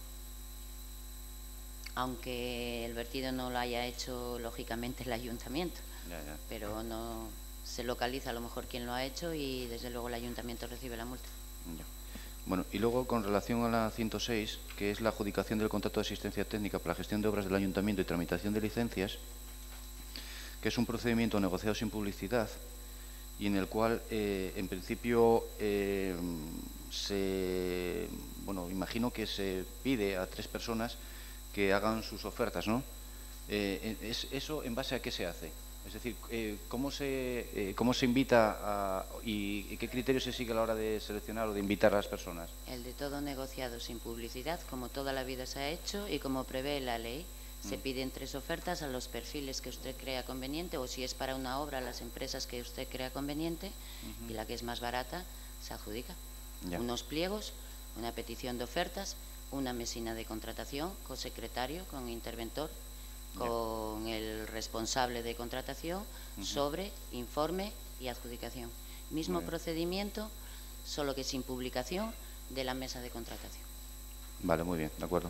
Aunque el vertido no lo haya hecho, lógicamente, el ayuntamiento. Ya, ya. Pero no se localiza a lo mejor quién lo ha hecho y desde luego el ayuntamiento recibe la multa. Ya. Bueno, y luego con relación a la ciento seis, que es la adjudicación del contrato de asistencia técnica para la gestión de obras del ayuntamiento y tramitación de licencias, que es un procedimiento negociado sin publicidad y en el cual, eh, en principio, eh, se, bueno, imagino que se pide a tres personas que hagan sus ofertas, ¿no? Eh, es, ¿Eso en base a qué se hace? Es decir, eh, ¿cómo, se, eh, ¿cómo se invita a, y, y qué criterios se sigue a la hora de seleccionar o de invitar a las personas? El de todo negociado sin publicidad, como toda la vida se ha hecho y como prevé la ley. Se piden tres ofertas a los perfiles que usted crea conveniente, o si es para una obra, a las empresas que usted crea conveniente, uh-huh. y la que es más barata se adjudica. Ya. Unos pliegos, una petición de ofertas, una mesina de contratación con secretario, con interventor, con ya. el responsable de contratación, uh-huh. sobre informe y adjudicación. Mismo vale. procedimiento, solo que sin publicación de la mesa de contratación. Vale, muy bien, de acuerdo.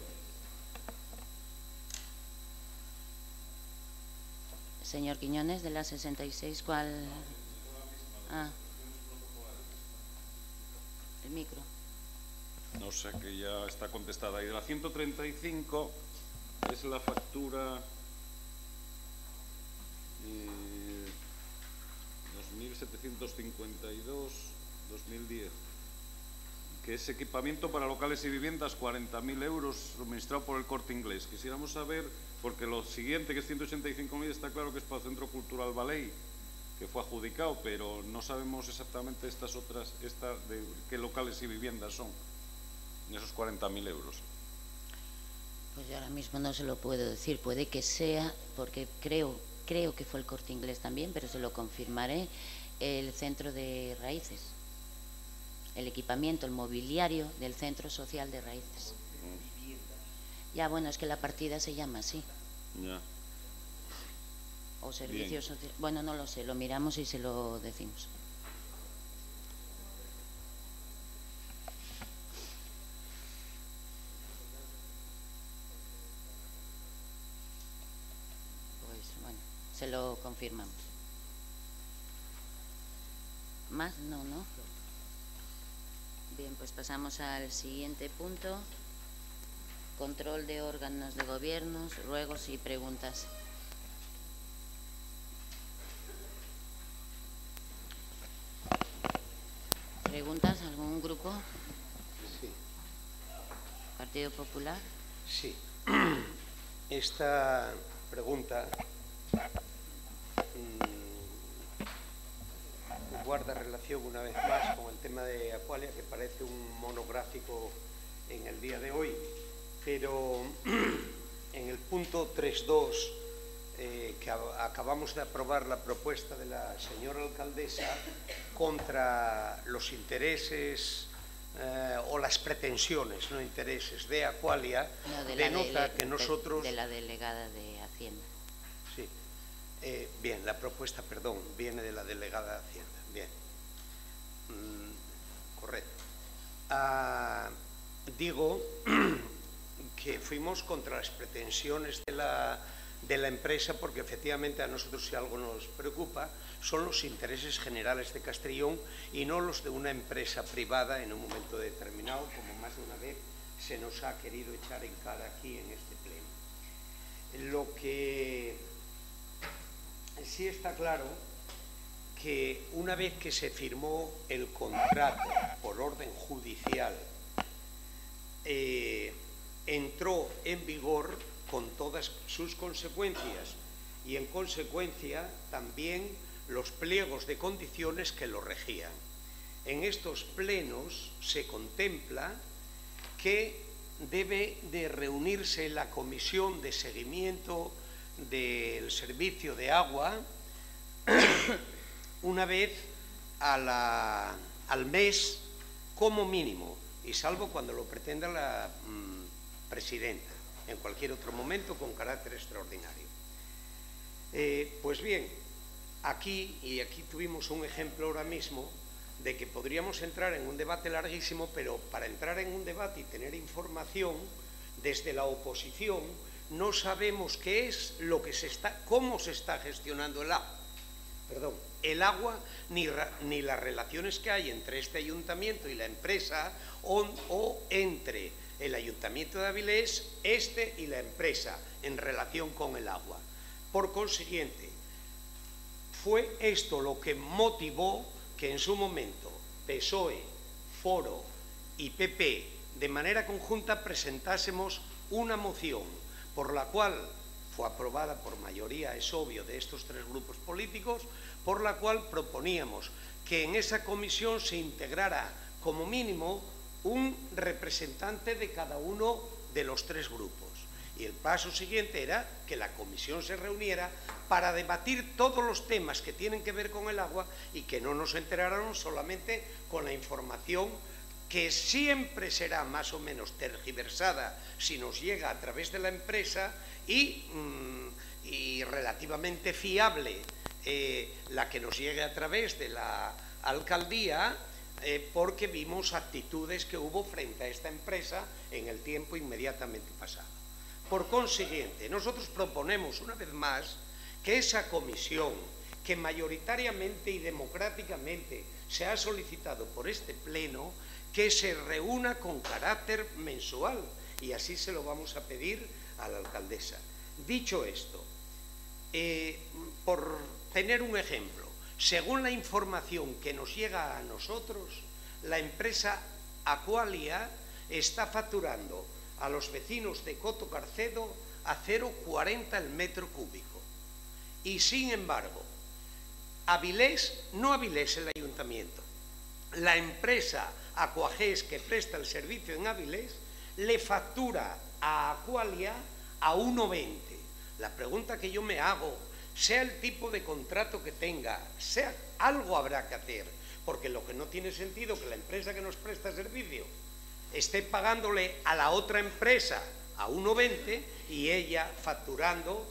Señor Quiñones, de la sesenta y seis, ¿cuál? Ah. El micro. No sé, que ya está contestada. Y de la ciento treinta y cinco es la factura eh, dos mil setecientos cincuenta y dos dos mil diez, que es equipamiento para locales y viviendas, cuarenta mil euros suministrado por el Corte Inglés. Quisiéramos saber, porque lo siguiente, que es ciento ochenta y cinco mil, está claro que es para el Centro Cultural Balei, que fue adjudicado, pero no sabemos exactamente estas otras, esta de qué locales y viviendas son, esos cuarenta mil euros. Pues yo ahora mismo no se lo puedo decir, puede que sea, porque creo, creo que fue el Corte Inglés también, pero se lo confirmaré, el Centro de Raíces. El equipamiento, el mobiliario del Centro Social de Raíces. Mm. Ya, bueno, es que la partida se llama así. Ya. O servicios sociales. Bueno, no lo sé, lo miramos y se lo decimos. Pues bueno, se lo confirmamos. Más no, ¿no? Bien, pues pasamos al siguiente punto. Control de órganos de gobierno, ruegos y preguntas. ¿Preguntas? ¿Algún grupo? Sí. ¿Partido Popular? Sí. Esta pregunta guarda relación una vez más con el tema de Aqualia, que parece un monográfico en el día de hoy, pero en el punto tres punto dos, eh, que acabamos de aprobar la propuesta de la señora alcaldesa contra los intereses eh, o las pretensiones, no intereses, de Aqualia, no, de denota de, que nosotros... De, de la delegada de Hacienda. Sí. Eh, bien, la propuesta, perdón, viene de la delegada de Hacienda. Bien, mm, correcto. Ah, digo que fuimos contra las pretensiones de la, de la empresa, porque efectivamente a nosotros, si algo nos preocupa, son los intereses generales de Castellón y no los de una empresa privada en un momento determinado, como más de una vez se nos ha querido echar en cara aquí en este pleno. Lo que sí está claro que una vez que se firmó el contrato por orden judicial, eh, entró en vigor con todas sus consecuencias y en consecuencia también los pliegos de condiciones que lo regían. En estos plenos se contempla que debe de reunirse la comisión de seguimiento del servicio de agua una vez a la, al mes como mínimo, y salvo cuando lo pretenda la mmm, presidenta, en cualquier otro momento con carácter extraordinario. Eh, pues bien, aquí, y aquí tuvimos un ejemplo ahora mismo, de que podríamos entrar en un debate larguísimo, pero para entrar en un debate y tener información desde la oposición, no sabemos qué es lo que se está, cómo se está gestionando el agua. Perdón, el agua ni, ni las relaciones que hay entre este ayuntamiento y la empresa o, o entre el ayuntamiento de Avilés, este y la empresa en relación con el agua. Por consiguiente, fue esto lo que motivó que en su momento P S O E, Foro y P P de manera conjunta presentásemos una moción por la cual fue aprobada por mayoría, es obvio, de estos tres grupos políticos, por la cual proponíamos que en esa comisión se integrara como mínimo un representante de cada uno de los tres grupos Y el paso siguiente era que la comisión se reuniera para debatir todos los temas que tienen que ver con el agua y que no nos enteráramos solamente con la información que siempre será más o menos tergiversada si nos llega a través de la empresa y, mmm, y relativamente fiable eh, la que nos llegue a través de la alcaldía, eh, porque vimos actitudes que hubo frente a esta empresa en el tiempo inmediatamente pasado. Por consiguiente, nosotros proponemos una vez más que esa comisión que mayoritariamente y democráticamente se ha solicitado por este pleno, que se reúna con carácter mensual, y así se lo vamos a pedir a la alcaldesa. Dicho esto, eh, por tener un ejemplo, según la información que nos llega a nosotros, la empresa Aqualia está facturando a los vecinos de Coto Carcedo a cero coma cuarenta el metro cúbico. Y sin embargo, Avilés, no Avilés el ayuntamiento, la empresa Aquagés que presta el servicio en Avilés le factura a Aqualia a uno veinte. La pregunta que yo me hago, sea el tipo de contrato que tenga, sea algo habrá que hacer, porque lo que no tiene sentido que la empresa que nos presta servicio esté pagándole a la otra empresa a uno veinte y ella facturando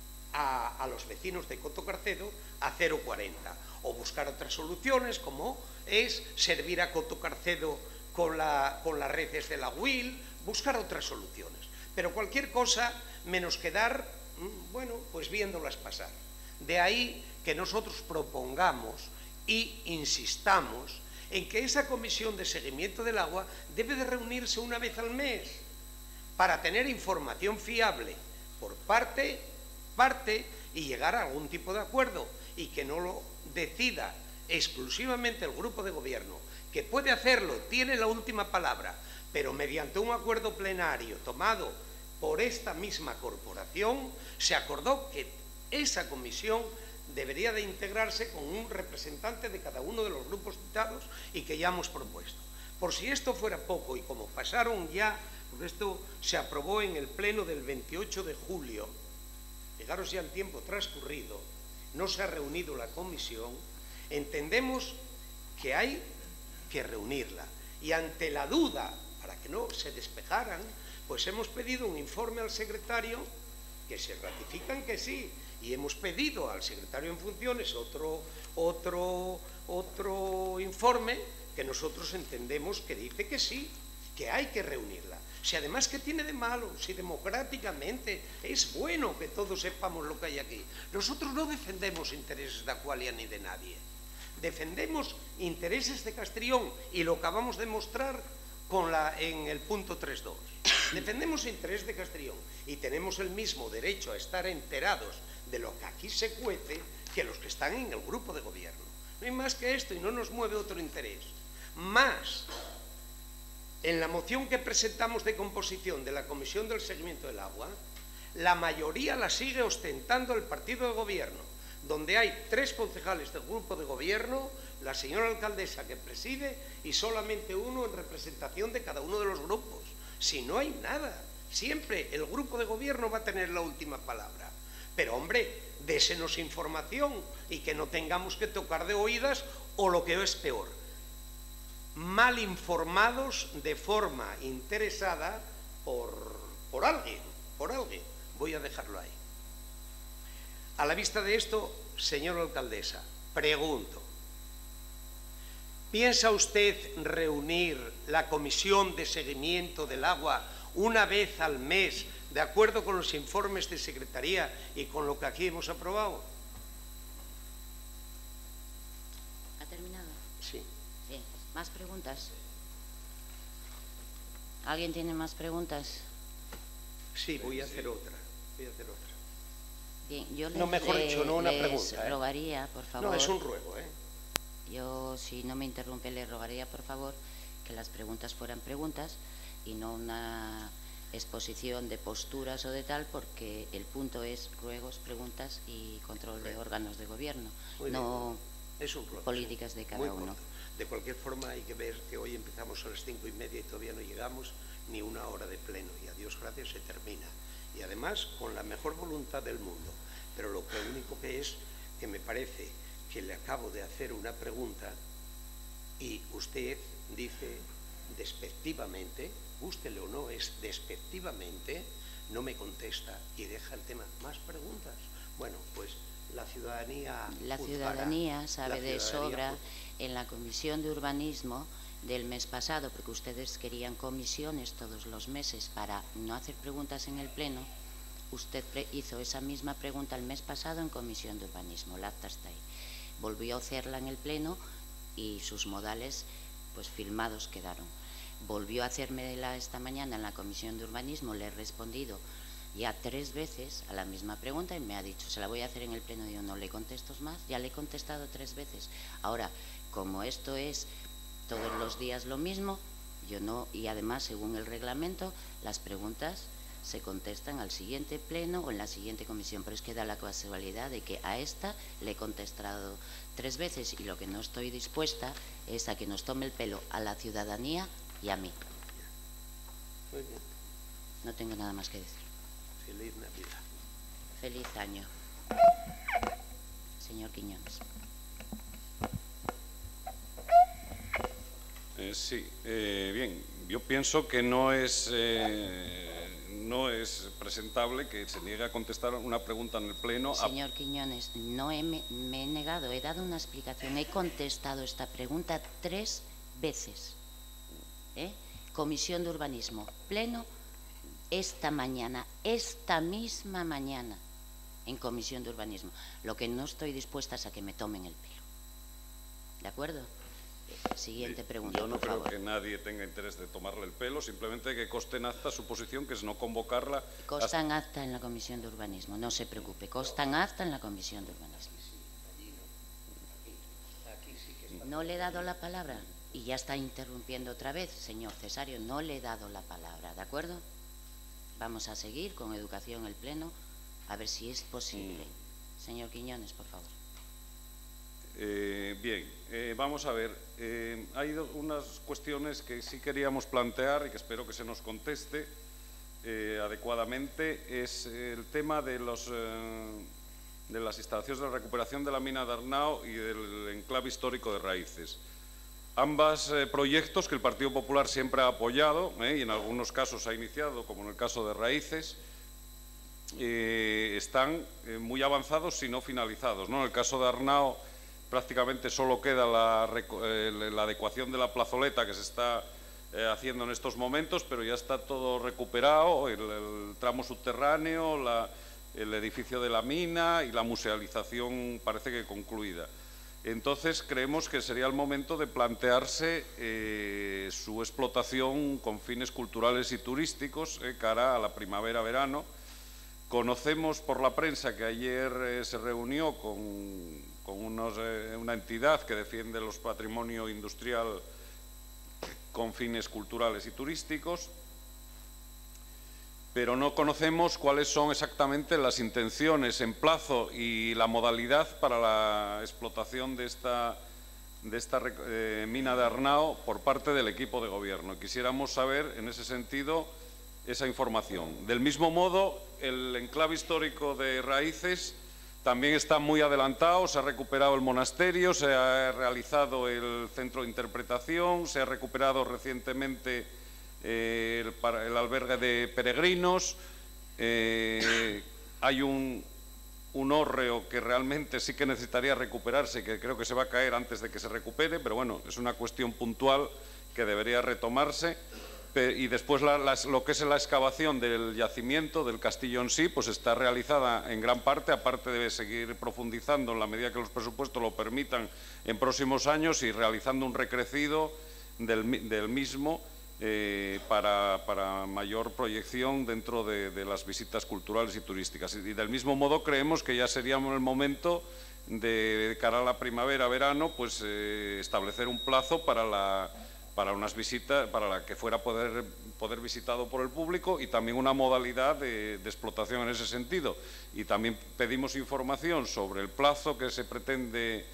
a, a los vecinos de Coto Carcedo a cero coma cuarenta. O buscar otras soluciones, como es servir a Coto Carcedo con, la, con las redes de la U I L, buscar otras soluciones. Pero cualquier cosa menos quedar, bueno, pues viéndolas pasar. De ahí que nosotros propongamos y insistamos en que esa comisión de seguimiento del agua debe de reunirse una vez al mes para tener información fiable por parte, parte y llegar a algún tipo de acuerdo, y que no lo decida exclusivamente el grupo de gobierno, que puede hacerlo, tiene la última palabra, pero mediante un acuerdo plenario tomado por esta misma corporación, se acordó que esa comisión debería de integrarse con un representante de cada uno de los grupos citados y que ya hemos propuesto. Por si esto fuera poco, y como pasaron ya, porque esto se aprobó en el pleno del veintiocho de julio, fijaros ya el tiempo transcurrido, no se ha reunido la comisión, entendemos que hay que reunirla. Y ante la duda, para que no se despejaran, pues hemos pedido un informe al secretario, que se ratifican que sí, y hemos pedido al secretario en funciones otro, otro, otro informe que nosotros entendemos que dice que sí, que hay que reunirla. Si además, ¿qué tiene de malo? Si democráticamente es bueno que todos sepamos lo que hay aquí. Nosotros no defendemos intereses de Aqualia ni de nadie. Defendemos intereses de Castrillón, y lo acabamos de mostrar con la, en el punto tres punto dos. Defendemos interés de Castrillón y tenemos el mismo derecho a estar enterados de lo que aquí se cuece que los que están en el grupo de gobierno. No hay más que esto y no nos mueve otro interés. Más, en la moción que presentamos de composición de la Comisión del Seguimiento del Agua, la mayoría la sigue ostentando el partido de gobierno, donde hay tres concejales del grupo de gobierno, la señora alcaldesa que preside y solamente uno en representación de cada uno de los grupos. Si no hay nada, siempre el grupo de gobierno va a tener la última palabra. Pero hombre, désenos información y que no tengamos que tocar de oídas, o lo que es peor, mal informados de forma interesada por, por alguien, por alguien. Voy a dejarlo ahí. A la vista de esto, señora alcaldesa, pregunto, ¿piensa usted reunir la comisión de seguimiento del agua una vez al mes, de acuerdo con los informes de secretaría y con lo que aquí hemos aprobado? ¿Ha terminado? Sí. Sí. ¿Más preguntas? ¿Alguien tiene más preguntas? Sí, voy a hacer otra. Voy a hacer otra. Bien, yo les, no, mejor dicho, no una les pregunta. ¿eh? rogaría, por favor. No, es un ruego, ¿eh? Yo, si no me interrumpe, le rogaría, por favor, que las preguntas fueran preguntas y no una exposición de posturas o de tal, porque el punto es ruegos, preguntas y control de órganos de gobierno, Muy no es un ruego, políticas de cada Muy uno. corto. De cualquier forma, hay que ver que hoy empezamos a las cinco y media y todavía no llegamos ni una hora de pleno, y a Dios gracias se termina. y además con la mejor voluntad del mundo. Pero lo que único que es que me parece que le acabo de hacer una pregunta y usted dice despectivamente, gústele o no, es despectivamente, no me contesta y deja el tema. ¿Más preguntas? Bueno, pues la ciudadanía La juzgará. ciudadanía sabe La de ciudadanía sobra juzgará. en la Comisión de Urbanismo del mes pasado, porque ustedes querían comisiones todos los meses para no hacer preguntas en el Pleno. Usted hizo esa misma pregunta el mes pasado en Comisión de Urbanismo, el acta está ahí. Volvió a hacerla en el Pleno y sus modales pues filmados quedaron. Volvió a hacérmela esta mañana en la Comisión de Urbanismo, le he respondido ya tres veces a la misma pregunta y me ha dicho, se la voy a hacer en el Pleno. Yo no le contesto más, ya le he contestado tres veces. Ahora, como esto es todos los días lo mismo, yo no, y además, según el reglamento, las preguntas se contestan al siguiente Pleno o en la siguiente comisión, pero es que da la casualidad de que a esta le he contestado tres veces y lo que no estoy dispuesta es a que nos tome el pelo a la ciudadanía y a mí. Muy bien. No tengo nada más que decir. Feliz Navidad. Feliz año. Señor Quiñones. Eh, sí, eh, bien, yo pienso que no es, eh, no es presentable que se niegue a contestar una pregunta en el Pleno. Señor Quiñones, no he, me, me he negado, he dado una explicación, he contestado esta pregunta tres veces. ¿Eh? Comisión de Urbanismo, Pleno, esta mañana, esta misma mañana, en Comisión de Urbanismo. Lo que no estoy dispuesta es a que me tomen el pelo. ¿De acuerdo? Siguiente pregunta, Yo no por creo favor. que nadie tenga interés de tomarle el pelo, simplemente que conste en acta su posición, que es no convocarla. Consta en acta en la Comisión de Urbanismo, no se preocupe, consta en acta en la Comisión de Urbanismo. No le he dado la palabra y ya está interrumpiendo otra vez, señor Cesario, no le he dado la palabra, ¿de acuerdo? Vamos a seguir con educación en el Pleno, a ver si es posible. Señor Quiñones, por favor. Eh, bien, eh, vamos a ver, eh, hay do, unas cuestiones que sí queríamos plantear y que espero que se nos conteste eh, adecuadamente. Es el tema de, los, eh, de las instalaciones de recuperación de la mina de Arnao y del enclave histórico de Raíces. Ambos eh, proyectos que el Partido Popular siempre ha apoyado eh, y en algunos casos ha iniciado, como en el caso de Raíces, eh, están eh, muy avanzados si no finalizados, ¿no? En el caso de Arnao prácticamente solo queda la, eh, la adecuación de la plazoleta que se está eh, haciendo en estos momentos, pero ya está todo recuperado, el, el tramo subterráneo, la, el edificio de la mina y la musealización parece que concluida. Entonces creemos que sería el momento de plantearse eh, su explotación con fines culturales y turísticos eh, cara a la primavera-verano. Conocemos por la prensa que ayer eh, se reunió con, con unos, eh, una entidad que defiende los patrimonio industrial con fines culturales y turísticos, pero no conocemos cuáles son exactamente las intenciones en plazo y la modalidad para la explotación de esta, de esta eh, mina de Arnao por parte del equipo de gobierno. Quisiéramos saber, en ese sentido, esa información. Del mismo modo, el enclave histórico de Raíces también está muy adelantado, se ha recuperado el monasterio, se ha realizado el centro de interpretación, se ha recuperado recientemente eh, el, el albergue de peregrinos, eh, hay un, un hórreo que realmente sí que necesitaría recuperarse, que creo que se va a caer antes de que se recupere, pero bueno, es una cuestión puntual que debería retomarse. Y después la, las, lo que es la excavación del yacimiento, del castillo en sí, pues está realizada en gran parte, aparte de seguir profundizando en la medida que los presupuestos lo permitan en próximos años y realizando un recrecido del, del mismo eh, para, para mayor proyección dentro de, de las visitas culturales y turísticas. Y del mismo modo creemos que ya sería el momento de, de cara a la primavera-verano, pues eh, establecer un plazo para la... para unas visitas, para la que fuera poder, poder visitado por el público y también una modalidad de, de explotación en ese sentido. Y también pedimos información sobre el plazo que se pretende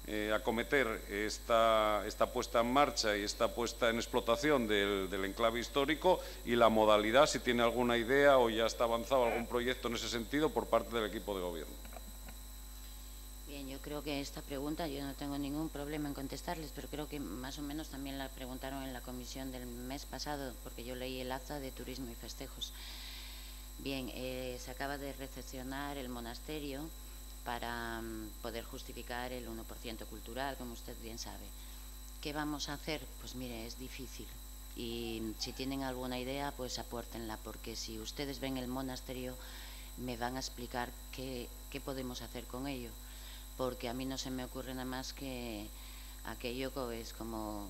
eh, acometer esta, esta puesta en marcha y esta puesta en explotación del, del enclave histórico, y la modalidad, si tiene alguna idea o ya está avanzado algún proyecto en ese sentido por parte del equipo de gobierno. Bien, yo creo que esta pregunta yo no tengo ningún problema en contestarles, pero creo que más o menos también la preguntaron en la comisión del mes pasado, porque yo leí el acta de turismo y festejos. Bien, eh, se acaba de recepcionar el monasterio para um, poder justificar el uno por ciento cultural, como usted bien sabe. ¿Qué vamos a hacer? Pues mire, es difícil. Y si tienen alguna idea, pues apórtenla, porque si ustedes ven el monasterio, me van a explicar qué, qué podemos hacer con ello. Porque a mí no se me ocurre nada más que aquello que es como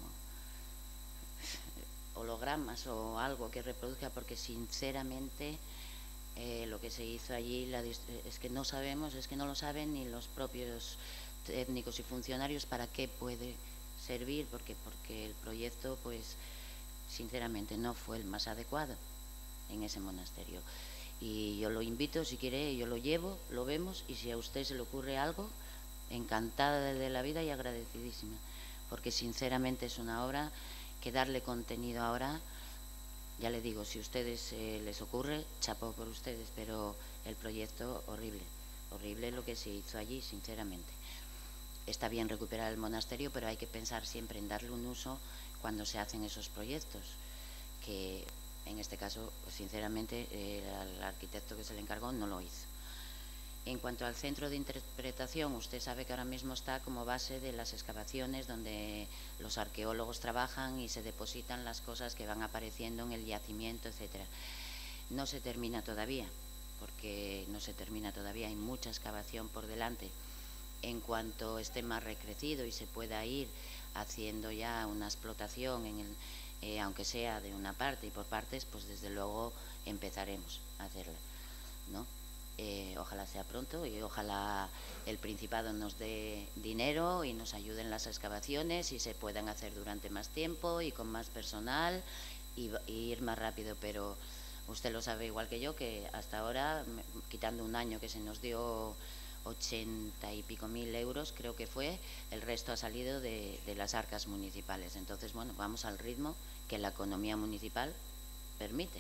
hologramas o algo que reproduzca, porque sinceramente eh, lo que se hizo allí la, es que no sabemos, es que no lo saben ni los propios técnicos y funcionarios para qué puede servir, porque, porque el proyecto, pues sinceramente no fue el más adecuado en ese monasterio. Y yo lo invito, si quiere, yo lo llevo, lo vemos, y si a usted se le ocurre algo, encantada de la vida y agradecidísima, porque sinceramente es una obra que darle contenido ahora, ya le digo, si a ustedes eh, les ocurre, chapó por ustedes, pero el proyecto horrible, horrible lo que se hizo allí, sinceramente. Está bien recuperar el monasterio, pero hay que pensar siempre en darle un uso cuando se hacen esos proyectos, que en este caso, sinceramente, eh, el arquitecto que se le encargó no lo hizo. En cuanto al centro de interpretación, usted sabe que ahora mismo está como base de las excavaciones donde los arqueólogos trabajan y se depositan las cosas que van apareciendo en el yacimiento, etcétera. No se termina todavía, porque no se termina todavía, hay mucha excavación por delante. En cuanto esté más recrecido y se pueda ir haciendo ya una explotación, en el, eh, aunque sea de una parte y por partes, pues desde luego empezaremos a hacerla, ¿no? Eh, ojalá sea pronto y ojalá el Principado nos dé dinero y nos ayude en las excavaciones y se puedan hacer durante más tiempo y con más personal y, y ir más rápido, pero usted lo sabe igual que yo que hasta ahora, quitando un año que se nos dio ochenta y pico mil euros, creo que fue, el resto ha salido de, de las arcas municipales. Entonces, bueno, vamos al ritmo que la economía municipal permite.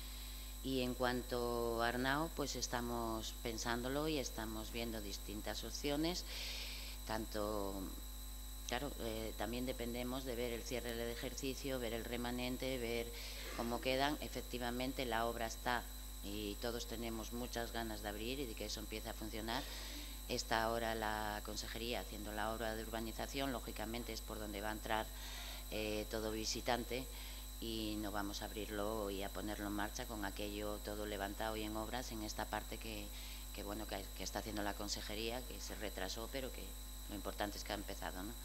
Y en cuanto a Arnao, pues estamos pensándolo y estamos viendo distintas opciones. Tanto, claro, eh, también dependemos de ver el cierre del ejercicio, ver el remanente, ver cómo quedan. Efectivamente, la obra está y todos tenemos muchas ganas de abrir y de que eso empiece a funcionar. Está ahora la consejería haciendo la obra de urbanización, lógicamente es por donde va a entrar eh, todo visitante, y no vamos a abrirlo y a ponerlo en marcha con aquello todo levantado y en obras en esta parte que, que bueno, que, que está haciendo la consejería, que se retrasó, pero que lo importante es que ha empezado, ¿no?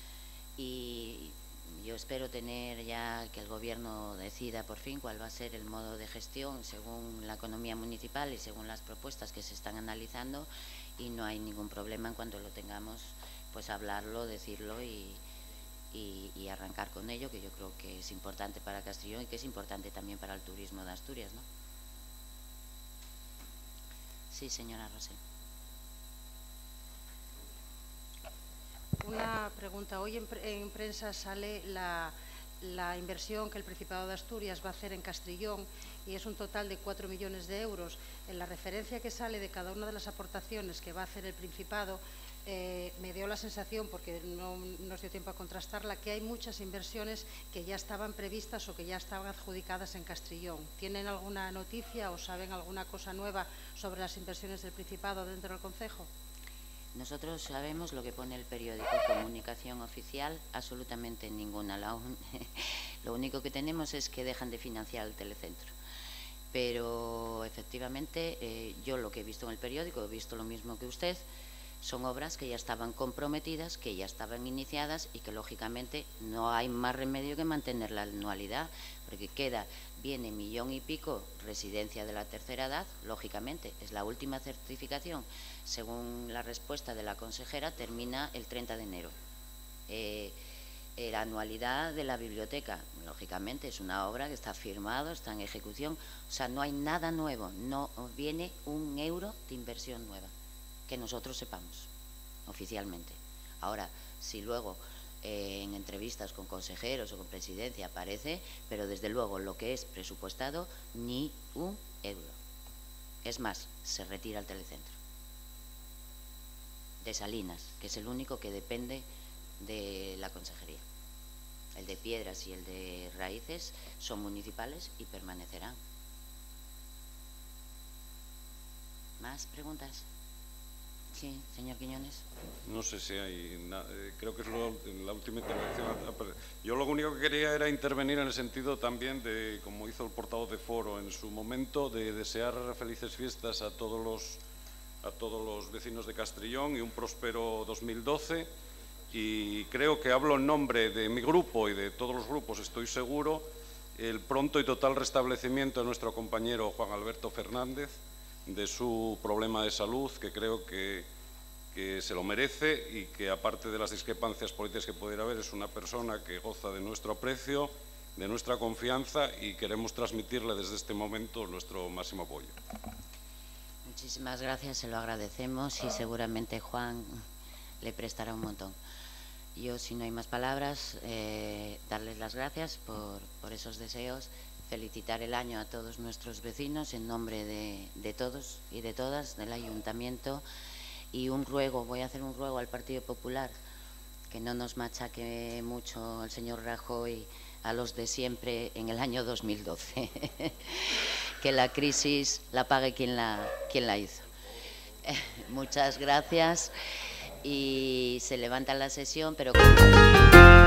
Y yo espero tener ya que el gobierno decida por fin cuál va a ser el modo de gestión según la economía municipal y según las propuestas que se están analizando, y no hay ningún problema en cuanto lo tengamos, pues hablarlo, decirlo y Y, y arrancar con ello, que yo creo que es importante para Castellón y que es importante también para el turismo de Asturias, ¿no? Sí, señora Rosell. Una pregunta. Hoy en, en prensa sale la, la inversión que el Principado de Asturias va a hacer en Castellón y es un total de cuatro millones de euros. En la referencia que sale de cada una de las aportaciones que va a hacer el Principado, Eh, me dio la sensación, porque no nos dio tiempo a contrastarla, que hay muchas inversiones que ya estaban previstas o que ya estaban adjudicadas en Castellón. ¿Tienen alguna noticia o saben alguna cosa nueva sobre las inversiones del Principado dentro del concejo? Nosotros sabemos lo que pone el periódico, comunicación oficial, absolutamente ninguna. La un... lo único que tenemos es que dejan de financiar el telecentro. Pero efectivamente eh, yo lo que he visto en el periódico, he visto lo mismo que usted. Son obras que ya estaban comprometidas, que ya estaban iniciadas y que lógicamente no hay más remedio que mantener la anualidad, porque queda, viene millón y pico residencia de la tercera edad, lógicamente, es la última certificación, según la respuesta de la consejera, termina el treinta de enero. Eh, eh, la anualidad de la biblioteca, lógicamente, es una obra que está firmada, está en ejecución, o sea, no hay nada nuevo, no viene un euro de inversión nueva que nosotros sepamos oficialmente. Ahora, si luego eh, en entrevistas con consejeros o con presidencia aparece, pero desde luego lo que es presupuestado, ni un euro. Es más, se retira el telecentro de Salinas, que es el único que depende de la consejería. El de Piedras y el de Raíces son municipales y permanecerán. ¿Más preguntas? Sí, señor Quiñones. No sé si hay... na- eh, creo que es lo- la última intervención. Yo lo único que quería era intervenir en el sentido también de, como hizo el portavoz de Foro en su momento, de desear felices fiestas a todos los, a todos los vecinos de Castrillón y un próspero dos mil doce. Y creo que hablo en nombre de mi grupo y de todos los grupos, estoy seguro, el pronto y total restablecimiento de nuestro compañero Juan Alberto Fernández, de su problema de salud, que creo que, que se lo merece y que, aparte de las discrepancias políticas que pudiera haber, es una persona que goza de nuestro aprecio, de nuestra confianza, y queremos transmitirle desde este momento nuestro máximo apoyo. Muchísimas gracias, se lo agradecemos y seguramente Juan le prestará un montón. Yo, si no hay más palabras, eh, darles las gracias por, por esos deseos, felicitar el año a todos nuestros vecinos en nombre de, de todos y de todas, del Ayuntamiento, y un ruego, voy a hacer un ruego al Partido Popular, que no nos machaque mucho el señor Rajoy a los de siempre en el año dos mil doce, que la crisis la pague quien la, quien la hizo. Eh, muchas gracias y se levanta la sesión, pero...